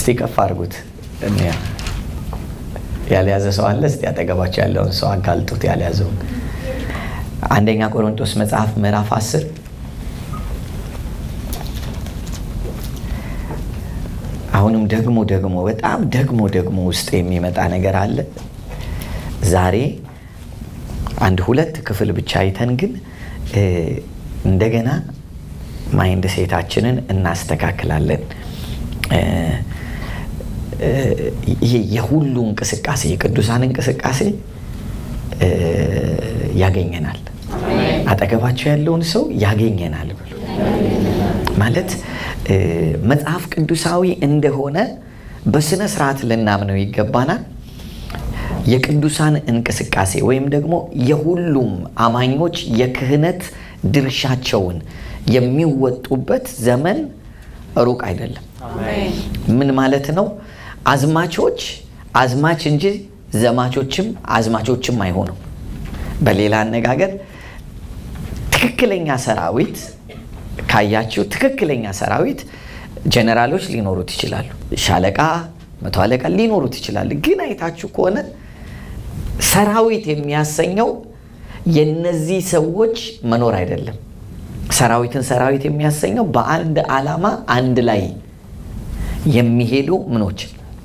እስቲ ከፍ አድርጉት እንያ ያልያዘ ሰው አለ እስቲ አጠገባችሁ ያለውን ሰው አጋልጡት ያልያዘው አንደኛ ቆሮንቶስ መጽሐፍ ምዕራፍ 10 አሁንም ደግሞ በጣም ደግሞ ውስጥ የሚመጣ ነገር አለ ዛሬ አንድ ሁለት ክፍል ብቻ አይተን ግን እንደገና ማይንድ ሴታችንን እናስተካክላለን ይሄ የሁሉ እንቅስቃሴ የቅዱሳን እንቅስቃሴ ያገኘናል አጠገባቸው ያለውን ሰው ያገኘናል ብሎ ማለት መጽሐፍ ቅዱሳዊ እንደሆነ በስነ ስርዓት ልናምነው ይገባናል የቅዱሳን እንቅስቃሴ ወይም ደግሞ የሁሉም አማኞች የክህነት ድርሻቸውን የሚወጡበት ዘመን ሩቅ አይደለም አሜን ምን ማለት ነው አዝማች እንጂ አዝማቾችም አይሆኑ በሌላ አነጋገር ትክክለኛ ሰራዊት ካያችሁ ትክክለኛ ሰራዊት ጀነራሎች ሊኖሩት ይችላሉ ሻለቃ መቶ አለቃ ሊኖሩት ይችላል ግን አይታችሁ ከሆነ ሰራዊት የሚያሰኘው የነዚህ ሰዎች መኖር አይደለም ሰራዊት የሚያሰኘው በአንድ ዓላማ አንድ ላይ የሚሄዱ ምኖች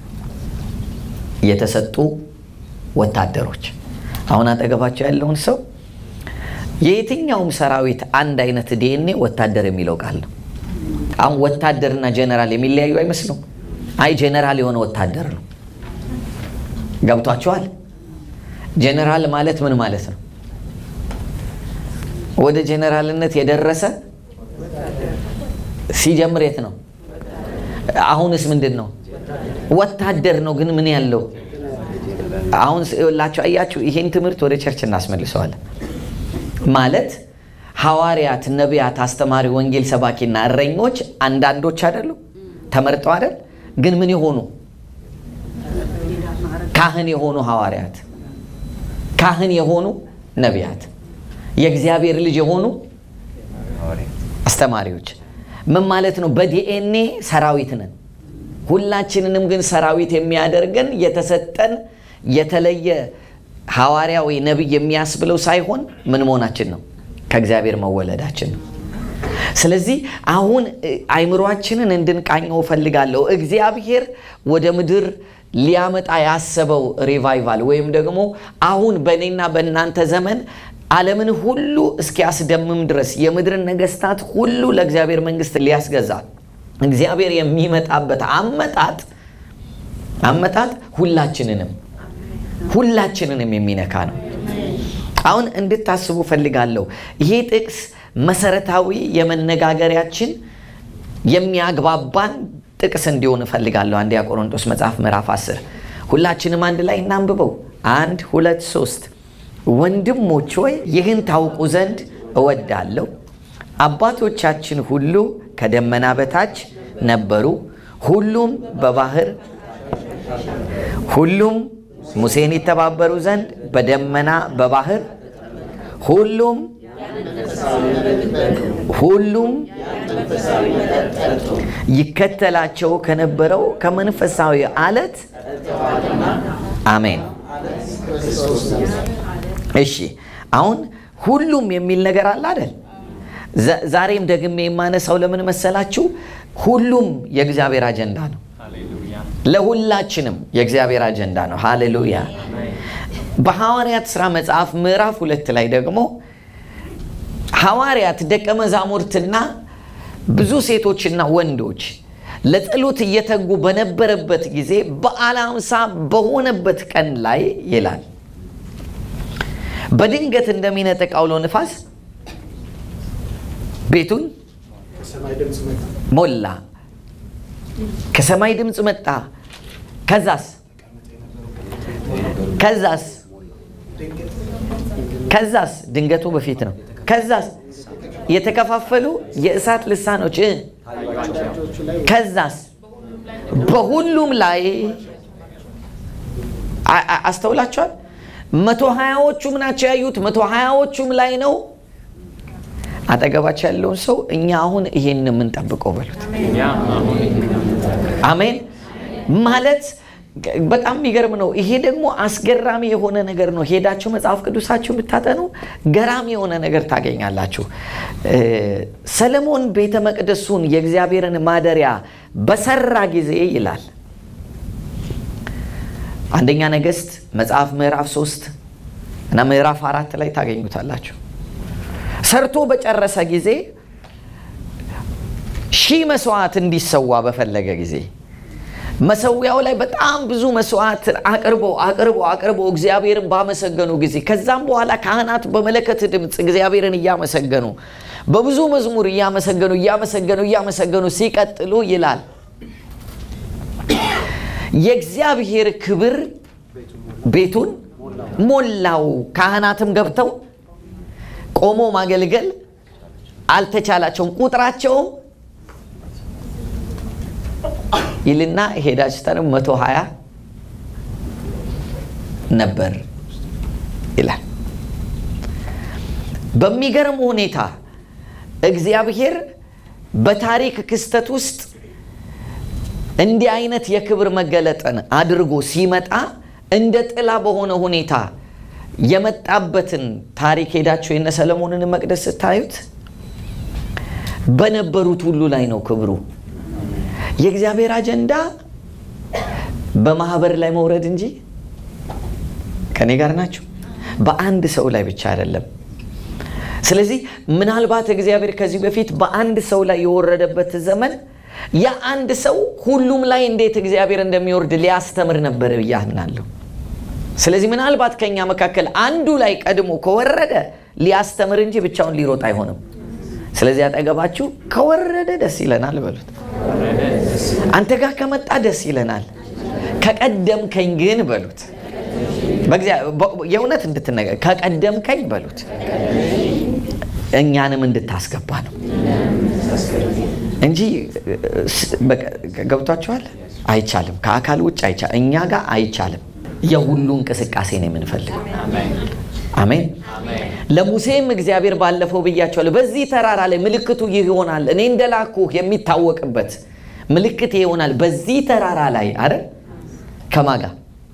የተሰጡ ወታደሮች አሁን አጠገባቸው ያለውን ሰው የየትኛውም ሰራዊት አንድ አይነት ዲኤንኤ ወታደር የሚለው ቃል ነው አሁን ወታደርና ጀነራል የሚለያዩ አይመስሉም አይ ጀነራል የሆነ ወታደር ነው ገብቷችኋል ጀነራል ማለት ምን ማለት ነው ወደ ጀነራልነት የደረሰ ሲጀምር የት ነው አሁንስ ምንድነው ወታደር ነው ግን ምን ያለው አሁን ላችሁ አያችሁ ይሄን ትምህርት ወደ ቸርች እናስመልሰዋለን ማለት ሐዋርያት ነቢያት አስተማሪ ወንጌል ሰባኪና እረኞች አንዳንዶች አይደሉ ተመርጠው አይደል ግን ምን ይሆኑ ካህን የሆኑ ሐዋርያት ካህን የሆኑ ነቢያት የእግዚአብሔር ልጅ የሆኑ አስተማሪዎች ምን ማለት ነው በዲኤንኤ ሰራዊት ነን ሁላችንንም ግን ሰራዊት የሚያደርገን የተሰጠን የተለየ ሐዋርያ ወይ ነብይ የሚያስብለው ሳይሆን ምን መሆናችን ነው ከእግዚአብሔር መወለዳችን ነው ስለዚህ አሁን አይምሮአችንን እንድንቃኘው ፈልጋለሁ እግዚአብሔር ወደ ምድር ሊያመጣ ያሰበው ሪቫይቫል ወይም ደግሞ አሁን በእኔና በእናንተ ዘመን ዓለምን ሁሉ እስኪያስደምም ድረስ የምድርን ነገስታት ሁሉ ለእግዚአብሔር መንግስት ሊያስገዛ እግዚአብሔር የሚመጣበት አመጣጥ ሁላችንንም የሚነካ ነው አሁን እንድታስቡ ፈልጋለሁ ይሄ ጥቅስ መሰረታዊ የመነጋገሪያችን የሚያግባባን ጥቅስ እንዲሆን ፈልጋለሁ አንደኛ ቆሮንቶስ መጽሐፍ ምዕራፍ 10 ሁላችንም አንድ ላይ እናንብበው 1 2 3 ወንድሞች ሆይ ይህን ታውቁ ዘንድ እወዳለሁ አባቶቻችን ሁሉ ከደመና በታች ነበሩ ሁሉም ሙሴን ይተባበሩ ዘንድ በደመና በባህር ሁሉም ይከተላቸው ከነበረው ከመንፈሳዊ አለት አሜን እሺ አሁን ሁሉም የሚል ነገር አለ አይደል ዛሬም ደግሜ የማነሳው ለምን መሰላችሁ ሁሉም የእግዚአብሔር አጀንዳ ነው ለሁላችንም የእግዚአብሔር አጀንዳ ነው ሃሌሉያ በሐዋርያት ሥራ መጽሐፍ ምዕራፍ 2 ላይ ደግሞ ሐዋርያት ደቀ መዛሙርትና ብዙ ሴቶችና ወንዶች ለጸሎት እየተጉ በነበረበት ጊዜ በዓለ ሃምሳ በሆነበት ቀን ላይ ይላል በድንገት እንደሚነጥቅ አውሎ ንፋስ ቤቱን ሞላ ከሰማይ ድምጽ መጣ ከዛስ ድንገቱ በፊት ነው ከዛስ የተከፋፈሉ የእሳት ልሳኖች ከዛስ በሁሉም ላይ አስተውላችኋል 120ዎቹም ናቸው ያዩት 120ዎቹም ላይ ነው አጠገባቸው ያለውን ሰው እኛ አሁን ይሄን ምን ጠብቀው በሉት አሜን ማለት በጣም የሚገርም ነው። ይሄ ደግሞ አስገራሚ የሆነ ነገር ነው። ሄዳችሁ መጽሐፍ ቅዱሳችሁ ብታጠኑ ገራሚ የሆነ ነገር ታገኛላችሁ። ሰለሞን ቤተ መቅደሱን የእግዚአብሔርን ማደሪያ በሰራ ጊዜ ይላል አንደኛ ነገሥት መጽሐፍ ምዕራፍ 3 እና ምዕራፍ 4 ላይ ታገኙታላችሁ። ሰርቶ በጨረሰ ጊዜ 1000 መስዋዕት እንዲሰዋ በፈለገ ጊዜ መሰዊያው ላይ በጣም ብዙ መስዋዕት አቅርቦ እግዚአብሔርን ባመሰገኑ ጊዜ ከዛም በኋላ ካህናት በመለከት ድምጽ እግዚአብሔርን እያመሰገኑ በብዙ መዝሙር እያመሰገኑ ሲቀጥሉ ይላል የእግዚአብሔር ክብር ቤቱን ሞላው። ካህናትም ገብተው ቆሞ ማገልገል አልተቻላቸውም። ቁጥራቸውም ይልና ሄዳችተን 120 ነበር ይላል። በሚገርም ሁኔታ እግዚአብሔር በታሪክ ክስተት ውስጥ እንዲህ አይነት የክብር መገለጥን አድርጎ ሲመጣ እንደ ጥላ በሆነ ሁኔታ የመጣበትን ታሪክ ሄዳችሁ የነ ሰለሞንን መቅደስ ስታዩት በነበሩት ሁሉ ላይ ነው ክብሩ። የእግዚአብሔር አጀንዳ በማህበር ላይ መውረድ እንጂ ከኔ ጋር ናችሁ በአንድ ሰው ላይ ብቻ አይደለም። ስለዚህ ምናልባት እግዚአብሔር ከዚህ በፊት በአንድ ሰው ላይ የወረደበት ዘመን የአንድ ሰው ሁሉም ላይ እንዴት እግዚአብሔር እንደሚወርድ ሊያስተምር ነበር ብያምናለሁ። ስለዚህ ምናልባት ከኛ መካከል አንዱ ላይ ቀድሞ ከወረደ ሊያስተምር እንጂ ብቻውን ሊሮጥ አይሆንም። ስለዚህ አጠገባችሁ ከወረደ ደስ ይለናል በሉት። አንተ ጋር ከመጣ ደስ ይለናል፣ ከቀደምከኝ ግን በሉት። የእውነት እንድትነገር ከቀደምከኝ በሉት እኛንም እንድታስገባ ነው እንጂ ገብቷችኋል? አይቻልም። ከአካል ውጭ አይቻልም። እኛ ጋር አይቻልም። የሁሉ እንቅስቃሴ ነው የምንፈልገው። አሜን። ለሙሴም እግዚአብሔር ባለፈው ብያቸዋለሁ በዚህ ተራራ ላይ ምልክቱ ይሆናል እኔ እንደላኩህ የሚታወቅበት ምልክት ይሆናል በዚህ ተራራ ላይ አይደል ከማጋ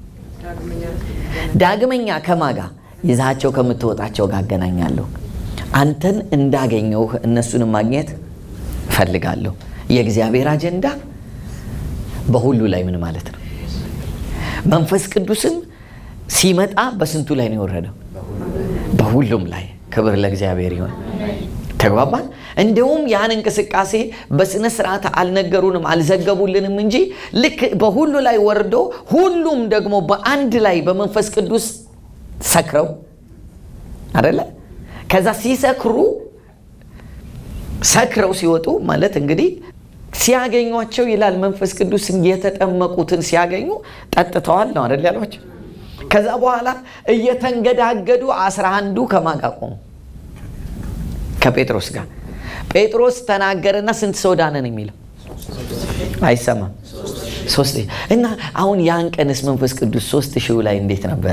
ዳግመኛ ከማጋ ይዛቸው ከምትወጣቸው ጋር አገናኛለሁ አንተን እንዳገኘው እነሱን ማግኘት ፈልጋለሁ። የእግዚአብሔር አጀንዳ በሁሉ ላይ ምን ማለት ነው? መንፈስ ቅዱስም ሲመጣ በስንቱ ላይ ነው የወረደው? በሁሉም ላይ። ክብር ለእግዚአብሔር ይሁን። ተግባባን? እንደውም ያን እንቅስቃሴ በስነ ስርዓት አልነገሩንም አልዘገቡልንም እንጂ ልክ በሁሉ ላይ ወርዶ ሁሉም ደግሞ በአንድ ላይ በመንፈስ ቅዱስ ሰክረው አይደለ? ከዛ ሰክረው ሲወጡ ማለት እንግዲህ ሲያገኙቸው ይላል መንፈስ ቅዱስን የተጠመቁትን ሲያገኙ ጠጥተዋል ነው አይደል ያሏቸው። ከዛ በኋላ እየተንገዳገዱ 11ዱ ከማጋቆሙ ከጴጥሮስ ጋር ጴጥሮስ ተናገረና ስንት ሰው ዳነን የሚለው አይሰማም 3 እና አሁን ያን ቀንስ መንፈስ ቅዱስ 3000 ላይ እንዴት ነበረ?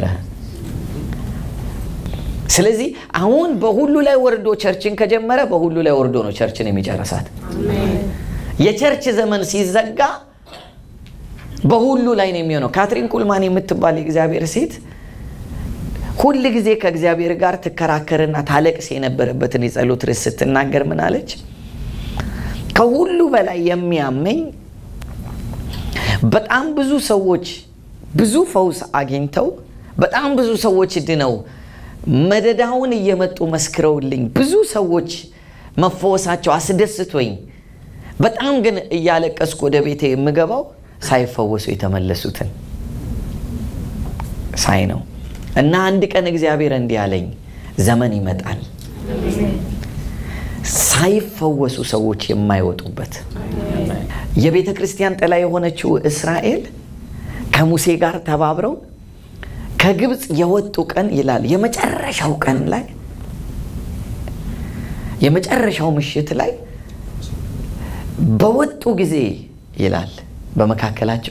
ስለዚህ አሁን በሁሉ ላይ ወርዶ ቸርችን ከጀመረ በሁሉ ላይ ወርዶ ነው ቸርችን የሚጨርሳት። የቸርች ዘመን ሲዘጋ በሁሉ ላይ ነው የሚሆነው። ካትሪን ኩልማን የምትባል የእግዚአብሔር ሴት ሁሉ ጊዜ ከእግዚአብሔር ጋር ትከራከርና ታለቅስ የነበረበትን የጸሎት ርዕስ ስትናገር ምን አለች? ከሁሉ በላይ የሚያመኝ በጣም ብዙ ሰዎች ብዙ ፈውስ አግኝተው በጣም ብዙ ሰዎች ድነው መደዳውን እየመጡ መስክረውልኝ ብዙ ሰዎች መፈወሳቸው አስደስቶኝ በጣም ግን እያለቀስኩ ወደ ቤቴ የምገባው ሳይፈወሱ የተመለሱትን ሳይ ነው። እና አንድ ቀን እግዚአብሔር እንዲህ አለኝ ዘመን ይመጣል ሳይፈወሱ ሰዎች የማይወጡበት። የቤተ ክርስቲያን ጥላ የሆነችው እስራኤል ከሙሴ ጋር ተባብረው ከግብጽ የወጡ ቀን ይላል የመጨረሻው ቀን ላይ የመጨረሻው ምሽት ላይ በወጡ ጊዜ ይላል በመካከላቸው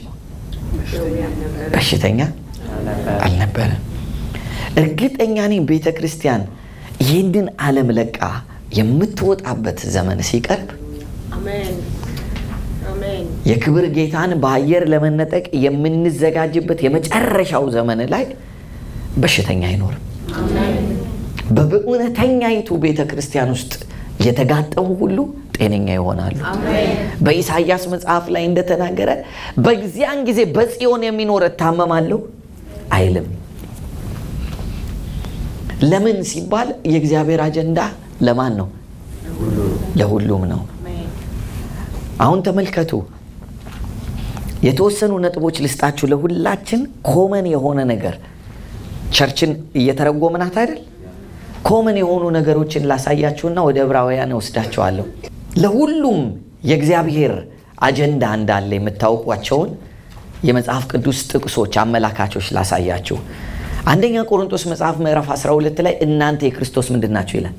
በሽተኛ አልነበረም። እርግጠኛ ነኝ ቤተ ክርስቲያን ይህንን ዓለም ለቃ የምትወጣበት ዘመን ሲቀርብ የክብር ጌታን በአየር ለመነጠቅ የምንዘጋጅበት የመጨረሻው ዘመን ላይ በሽተኛ አይኖርም። በእውነተኛይቱ ቤተክርስቲያን ውስጥ የተጋጠሙ ሁሉ ጤነኛ ይሆናሉ። በኢሳይያስ መጽሐፍ ላይ እንደተናገረ በዚያን ጊዜ በጽዮን የሚኖር እታመማለሁ አይልም። ለምን ሲባል የእግዚአብሔር አጀንዳ ለማን ነው? ለሁሉም ነው። አሁን ተመልከቱ፣ የተወሰኑ ነጥቦች ልስጣችሁ። ለሁላችን ኮመን የሆነ ነገር ቸርችን እየተረጎምናት አይደል? ኮመን የሆኑ ነገሮችን ላሳያችሁና ወደ ዕብራውያን ወስዳችኋለሁ። ለሁሉም የእግዚአብሔር አጀንዳ እንዳለ የምታውቋቸውን የመጽሐፍ ቅዱስ ጥቅሶች አመላካቾች ላሳያችሁ። አንደኛ ቆሮንቶስ መጽሐፍ ምዕራፍ 12 ላይ እናንተ የክርስቶስ ምንድን ናችሁ ይላል?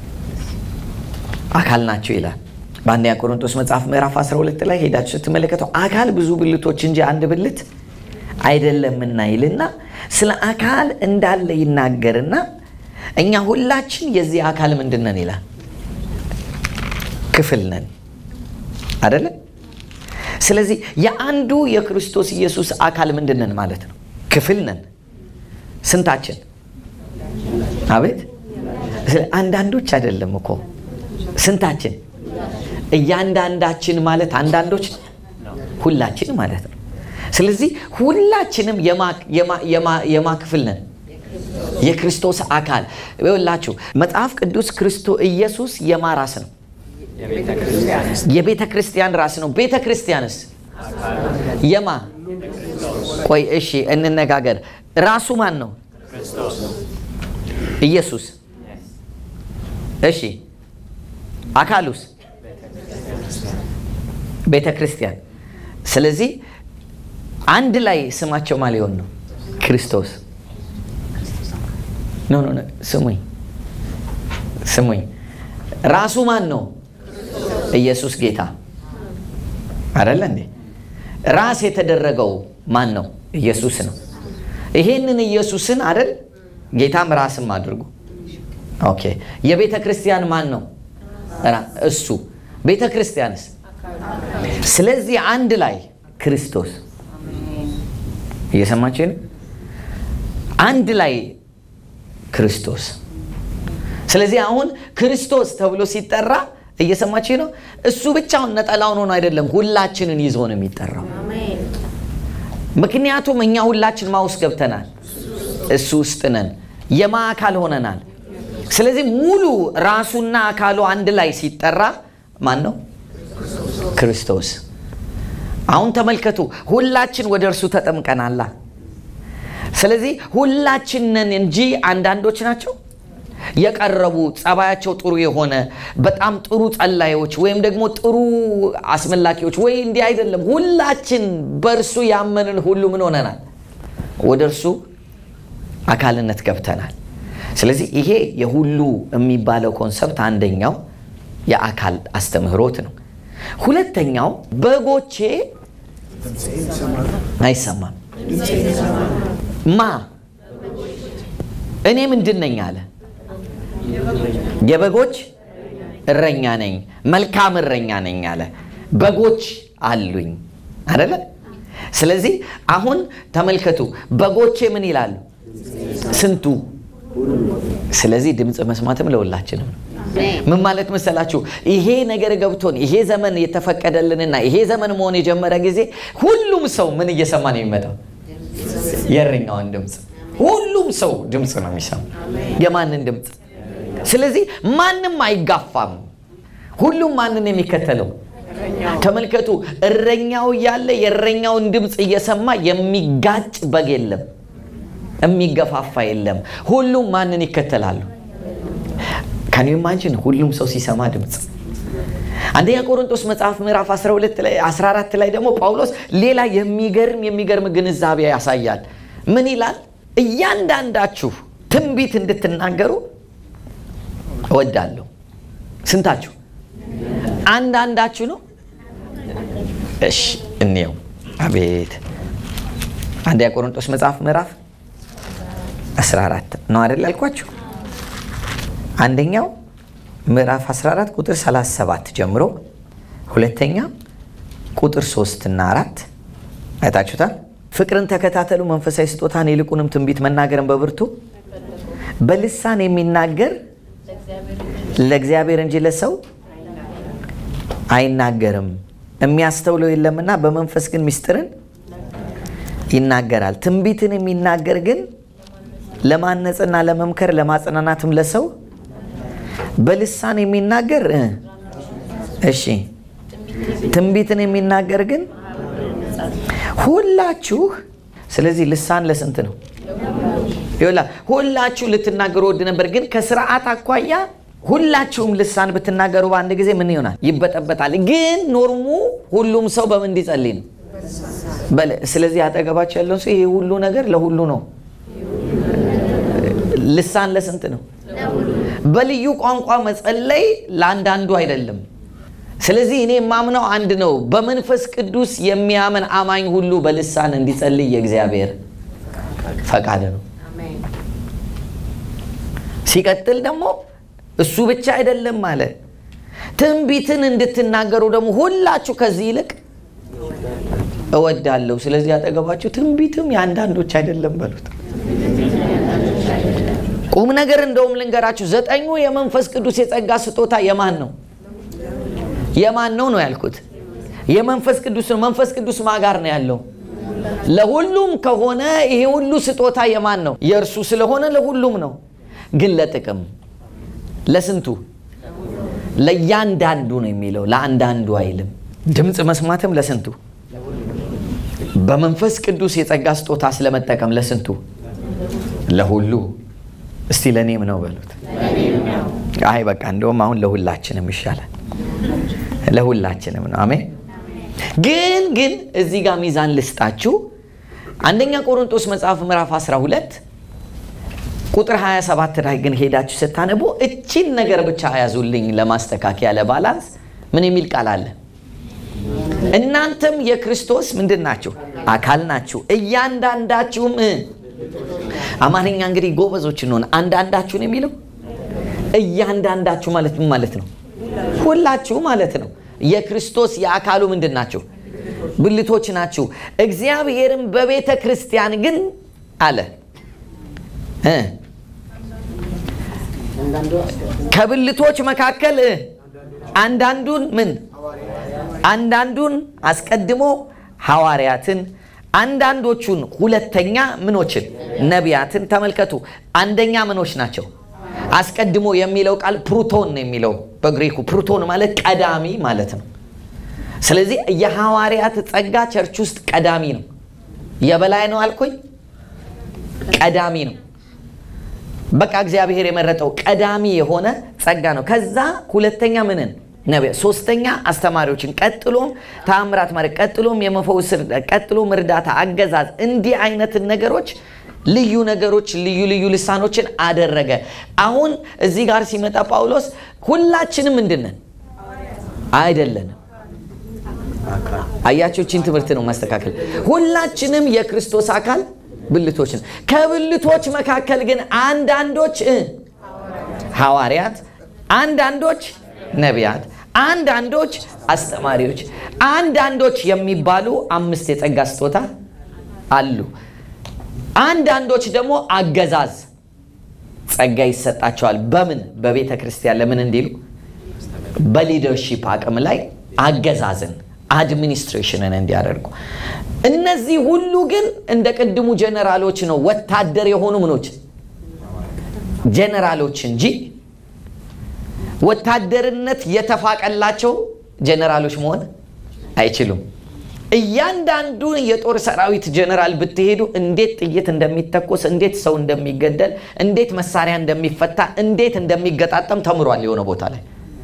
አካል ናችሁ ይላል። በአንደኛ ቆሮንቶስ መጽሐፍ ምዕራፍ 12 ላይ ሄዳችሁ ስትመለከቱ አካል ብዙ ብልቶች እንጂ አንድ ብልት አይደለምና ይልና ስለ አካል እንዳለ ይናገርና እኛ ሁላችን የዚህ አካል ምንድን ነን ይላል? ክፍል ነን አይደለ? ስለዚህ የአንዱ የክርስቶስ ኢየሱስ አካል ምንድን ነን ማለት ነው? ክፍል ነን። ስንታችን? አቤት! አንዳንዶች አይደለም እኮ ስንታችን? እያንዳንዳችን ማለት አንዳንዶች ሁላችን ማለት ነው። ስለዚህ ሁላችንም የማ ክፍል ነን? የክርስቶስ አካል። ይኸውላችሁ መጽሐፍ ቅዱስ ክርስቶስ ኢየሱስ የማ ራስ ነው? የቤተ ክርስቲያን ራስ ነው። ቤተ ክርስቲያንስ የማ? ቆይ እሺ እንነጋገር። ራሱ ማን ነው? ኢየሱስ። እሺ አካሉስ? ቤተ ክርስቲያን። ስለዚህ አንድ ላይ ስማቸው ማን ሊሆን ነው? ክርስቶስ። ኖ ስሙኝ። ራሱ ማን ነው? ኢየሱስ ጌታ አይደለ እንዴ? ራስ የተደረገው ማን ነው? ኢየሱስ ነው። ይሄንን ኢየሱስን አይደል ጌታም ራስም አድርጉ። ኦኬ። የቤተ ክርስቲያን ማን ነው? እሱ። ቤተ ክርስቲያንስ? ስለዚህ አንድ ላይ ክርስቶስ። እየሰማችሁ ነው? አንድ ላይ ክርስቶስ። ስለዚህ አሁን ክርስቶስ ተብሎ ሲጠራ እየሰማችሁ ነው? እሱ ብቻውን ነጠላውን ሆኖ አይደለም፣ ሁላችንን ይዞ ነው የሚጠራው። ምክንያቱም እኛ ሁላችን ማውስ ገብተናል፣ እሱ ውስጥ ነን፣ የማ አካል ሆነናል። ስለዚህ ሙሉ ራሱና አካሉ አንድ ላይ ሲጠራ ማን ነው? ክርስቶስ። አሁን ተመልከቱ፣ ሁላችን ወደ እርሱ ተጠምቀናል። ስለዚህ ሁላችን ነን እንጂ አንዳንዶች ናቸው የቀረቡ ጸባያቸው ጥሩ የሆነ በጣም ጥሩ ጸላዮች ወይም ደግሞ ጥሩ አስመላኪዎች ወይ እንዲህ አይደለም። ሁላችን በእርሱ ያመንን ሁሉ ምን ሆነናል? ወደ እርሱ አካልነት ገብተናል። ስለዚህ ይሄ የሁሉ የሚባለው ኮንሰፕት አንደኛው የአካል አስተምህሮት ነው። ሁለተኛው በጎቼ አይሰማም። ማ እኔ ምንድን ነኝ አለ? የበጎች እረኛ ነኝ፣ መልካም እረኛ ነኝ አለ። በጎች አሉኝ አይደለ? ስለዚህ አሁን ተመልከቱ፣ በጎቼ ምን ይላሉ? ስንቱ? ስለዚህ ድምጽ መስማትም ለሁላችንም ነው። ምን ማለት መሰላችሁ? ይሄ ነገር ገብቶን ይሄ ዘመን የተፈቀደልንና ይሄ ዘመን መሆን የጀመረ ጊዜ ሁሉም ሰው ምን እየሰማ ነው የሚመጣው? የእረኛውን ድምጽ። ሁሉም ሰው ድምጽ ነው የሚሰማው። የማንን ድምጽ? ስለዚህ ማንም አይጋፋም። ሁሉም ማንን የሚከተለው? ተመልከቱ፣ እረኛው ያለ የእረኛውን ድምጽ እየሰማ የሚጋጭ በግ የለም፣ የሚገፋፋ የለም። ሁሉም ማንን ይከተላሉ? ካን ዩ ኢማጂን? ሁሉም ሰው ሲሰማ ድምጽ። አንደኛ ቆሮንቶስ መጽሐፍ ምዕራፍ 12 ላይ 14 ላይ ደግሞ ጳውሎስ ሌላ የሚገርም ግንዛቤ ያሳያል። ምን ይላል? እያንዳንዳችሁ ትንቢት እንድትናገሩ እወዳለሁ። ስንታችሁ? አንዳንዳችሁ ነው። እሺ እንየው። አቤት! አንደኛ ቆሮንቶስ መጽሐፍ ምዕራፍ 14 ነው አይደል ያልኳችሁ? አንደኛው ምዕራፍ 14 ቁጥር 37 ጀምሮ፣ ሁለተኛ ቁጥር 3 እና 4 አይታችሁታል። ፍቅርን ተከታተሉ፣ መንፈሳዊ ስጦታን ይልቁንም ትንቢት መናገርን በብርቱ በልሳን የሚናገር ለእግዚአብሔር እንጂ ለሰው አይናገርም፣ የሚያስተውለው የለምና በመንፈስ ግን ምስጢርን ይናገራል። ትንቢትን የሚናገር ግን ለማነጽና ለመምከር ለማጽናናትም ለሰው በልሳን የሚናገር እሺ፣ ትንቢትን የሚናገር ግን ሁላችሁ። ስለዚህ ልሳን ለስንት ነው? ይወላ ሁላችሁ ልትናገሩ ወድ ነበር፣ ግን ከስርዓት አኳያ ሁላችሁም ልሳን ብትናገሩ በአንድ ጊዜ ምን ይሆናል? ይበጠበጣል። ግን ኖርሙ ሁሉም ሰው በምን እንዲጸልይ ነው? ስለዚህ አጠገባችሁ ያለው ሰው ይሄ ሁሉ ነገር ለሁሉ ነው። ልሳን ለስንት ነው? በልዩ ቋንቋ መጸለይ ለአንዳንዱ አይደለም። ስለዚህ እኔ የማምነው አንድ ነው። በመንፈስ ቅዱስ የሚያምን አማኝ ሁሉ በልሳን እንዲጸልይ የእግዚአብሔር ፈቃድ ነው። ሲቀጥል ደግሞ እሱ ብቻ አይደለም ማለት ትንቢትን እንድትናገሩ ደግሞ ሁላችሁ ከዚህ ይልቅ እወዳለሁ። ስለዚህ አጠገባችሁ ትንቢትም የአንዳንዶች አይደለም በሉት። ቁም ነገር እንደውም ልንገራችሁ፣ 9ኙ የመንፈስ ቅዱስ የጸጋ ስጦታ የማን ነው? የማን ነው ነው ያልኩት? የመንፈስ ቅዱስ ነው። መንፈስ ቅዱስ ማጋር ነው ያለው። ለሁሉም ከሆነ ይሄ ሁሉ ስጦታ የማን ነው? የእርሱ ስለሆነ ለሁሉም ነው። ግን ለጥቅም ለስንቱ? ለያንዳንዱ ነው የሚለው፣ ለአንዳንዱ አይልም። ድምጽ መስማትም ለስንቱ? በመንፈስ ቅዱስ የጸጋ ስጦታ ስለመጠቀም ለስንቱ? ለሁሉ። እስቲ ለኔም ነው በሉት። አይ በቃ እንደውም አሁን ለሁላችንም ይሻላል። ለሁላችንም ነው። አሜን። ግን እዚህ ጋር ሚዛን ልስጣችሁ። አንደኛ ቆሮንቶስ መጽሐፍ ምዕራፍ 12 ቁጥር 27 ላይ ግን ሄዳችሁ ስታነቡ እቺን ነገር ብቻ ያዙልኝ ለማስተካከያ ለባላንስ ምን የሚል ቃል አለ? እናንተም የክርስቶስ ምንድን ናችሁ? አካል ናችሁ። እያንዳንዳችሁም አማርኛ እንግዲህ ጎበዞች ነው። አንዳንዳችሁ ነው የሚለው። እያንዳንዳችሁ ማለት ምን ማለት ነው? ሁላችሁ ማለት ነው። የክርስቶስ የአካሉ ምንድን ናችሁ? ብልቶች ናችሁ። እግዚአብሔርም በቤተ ክርስቲያን ግን አለ ከብልቶች መካከል አንዳንዱን ምን? አንዳንዱን አስቀድሞ ሐዋርያትን፣ አንዳንዶቹን ሁለተኛ ምኖችን? ነቢያትን። ተመልከቱ፣ አንደኛ ምኖች ናቸው? አስቀድሞ የሚለው ቃል ፕሩቶን ነው የሚለው በግሪኩ። ፕሩቶን ማለት ቀዳሚ ማለት ነው። ስለዚህ የሐዋርያት ጸጋ ቸርች ውስጥ ቀዳሚ ነው። የበላይ ነው አልኩኝ? ቀዳሚ ነው። በቃ እግዚአብሔር የመረጠው ቀዳሚ የሆነ ጸጋ ነው። ከዛ ሁለተኛ ምንን? ነቢያ። ሶስተኛ አስተማሪዎችን፣ ቀጥሎም ተአምራት ማለት፣ ቀጥሎም የመፈወስ፣ ቀጥሎም እርዳታ፣ አገዛዝ፣ እንዲህ አይነት ነገሮች፣ ልዩ ነገሮች፣ ልዩ ልሳኖችን አደረገ። አሁን እዚህ ጋር ሲመጣ ጳውሎስ ሁላችንም ምንድነን? አይደለንም። አያችሁችን ትምህርት ነው ማስተካከል። ሁላችንም የክርስቶስ አካል ብልቶች ነን። ከብልቶች መካከል ግን አንዳንዶች ሐዋርያት፣ አንዳንዶች ነቢያት፣ አንዳንዶች አስተማሪዎች፣ አንዳንዶች የሚባሉ 5 የጸጋ ስጦታ አሉ። አንዳንዶች ደግሞ አገዛዝ ጸጋ ይሰጣቸዋል። በምን? በቤተ ክርስቲያን ለምን እንዲሉ? በሊደርሺፕ አቅም ላይ አገዛዝን፣ አድሚኒስትሬሽንን እንዲያደርጉ። እነዚህ ሁሉ ግን እንደ ቅድሙ ጀነራሎች ነው። ወታደር የሆኑ ምኖች? ጀነራሎች እንጂ ወታደርነት የተፋቀላቸው ጀነራሎች መሆን አይችሉም። እያንዳንዱ የጦር ሰራዊት ጀነራል ብትሄዱ እንዴት ጥይት እንደሚተኮስ፣ እንዴት ሰው እንደሚገደል፣ እንዴት መሳሪያ እንደሚፈታ፣ እንዴት እንደሚገጣጠም ተምሯል። የሆነ ቦታ ላይ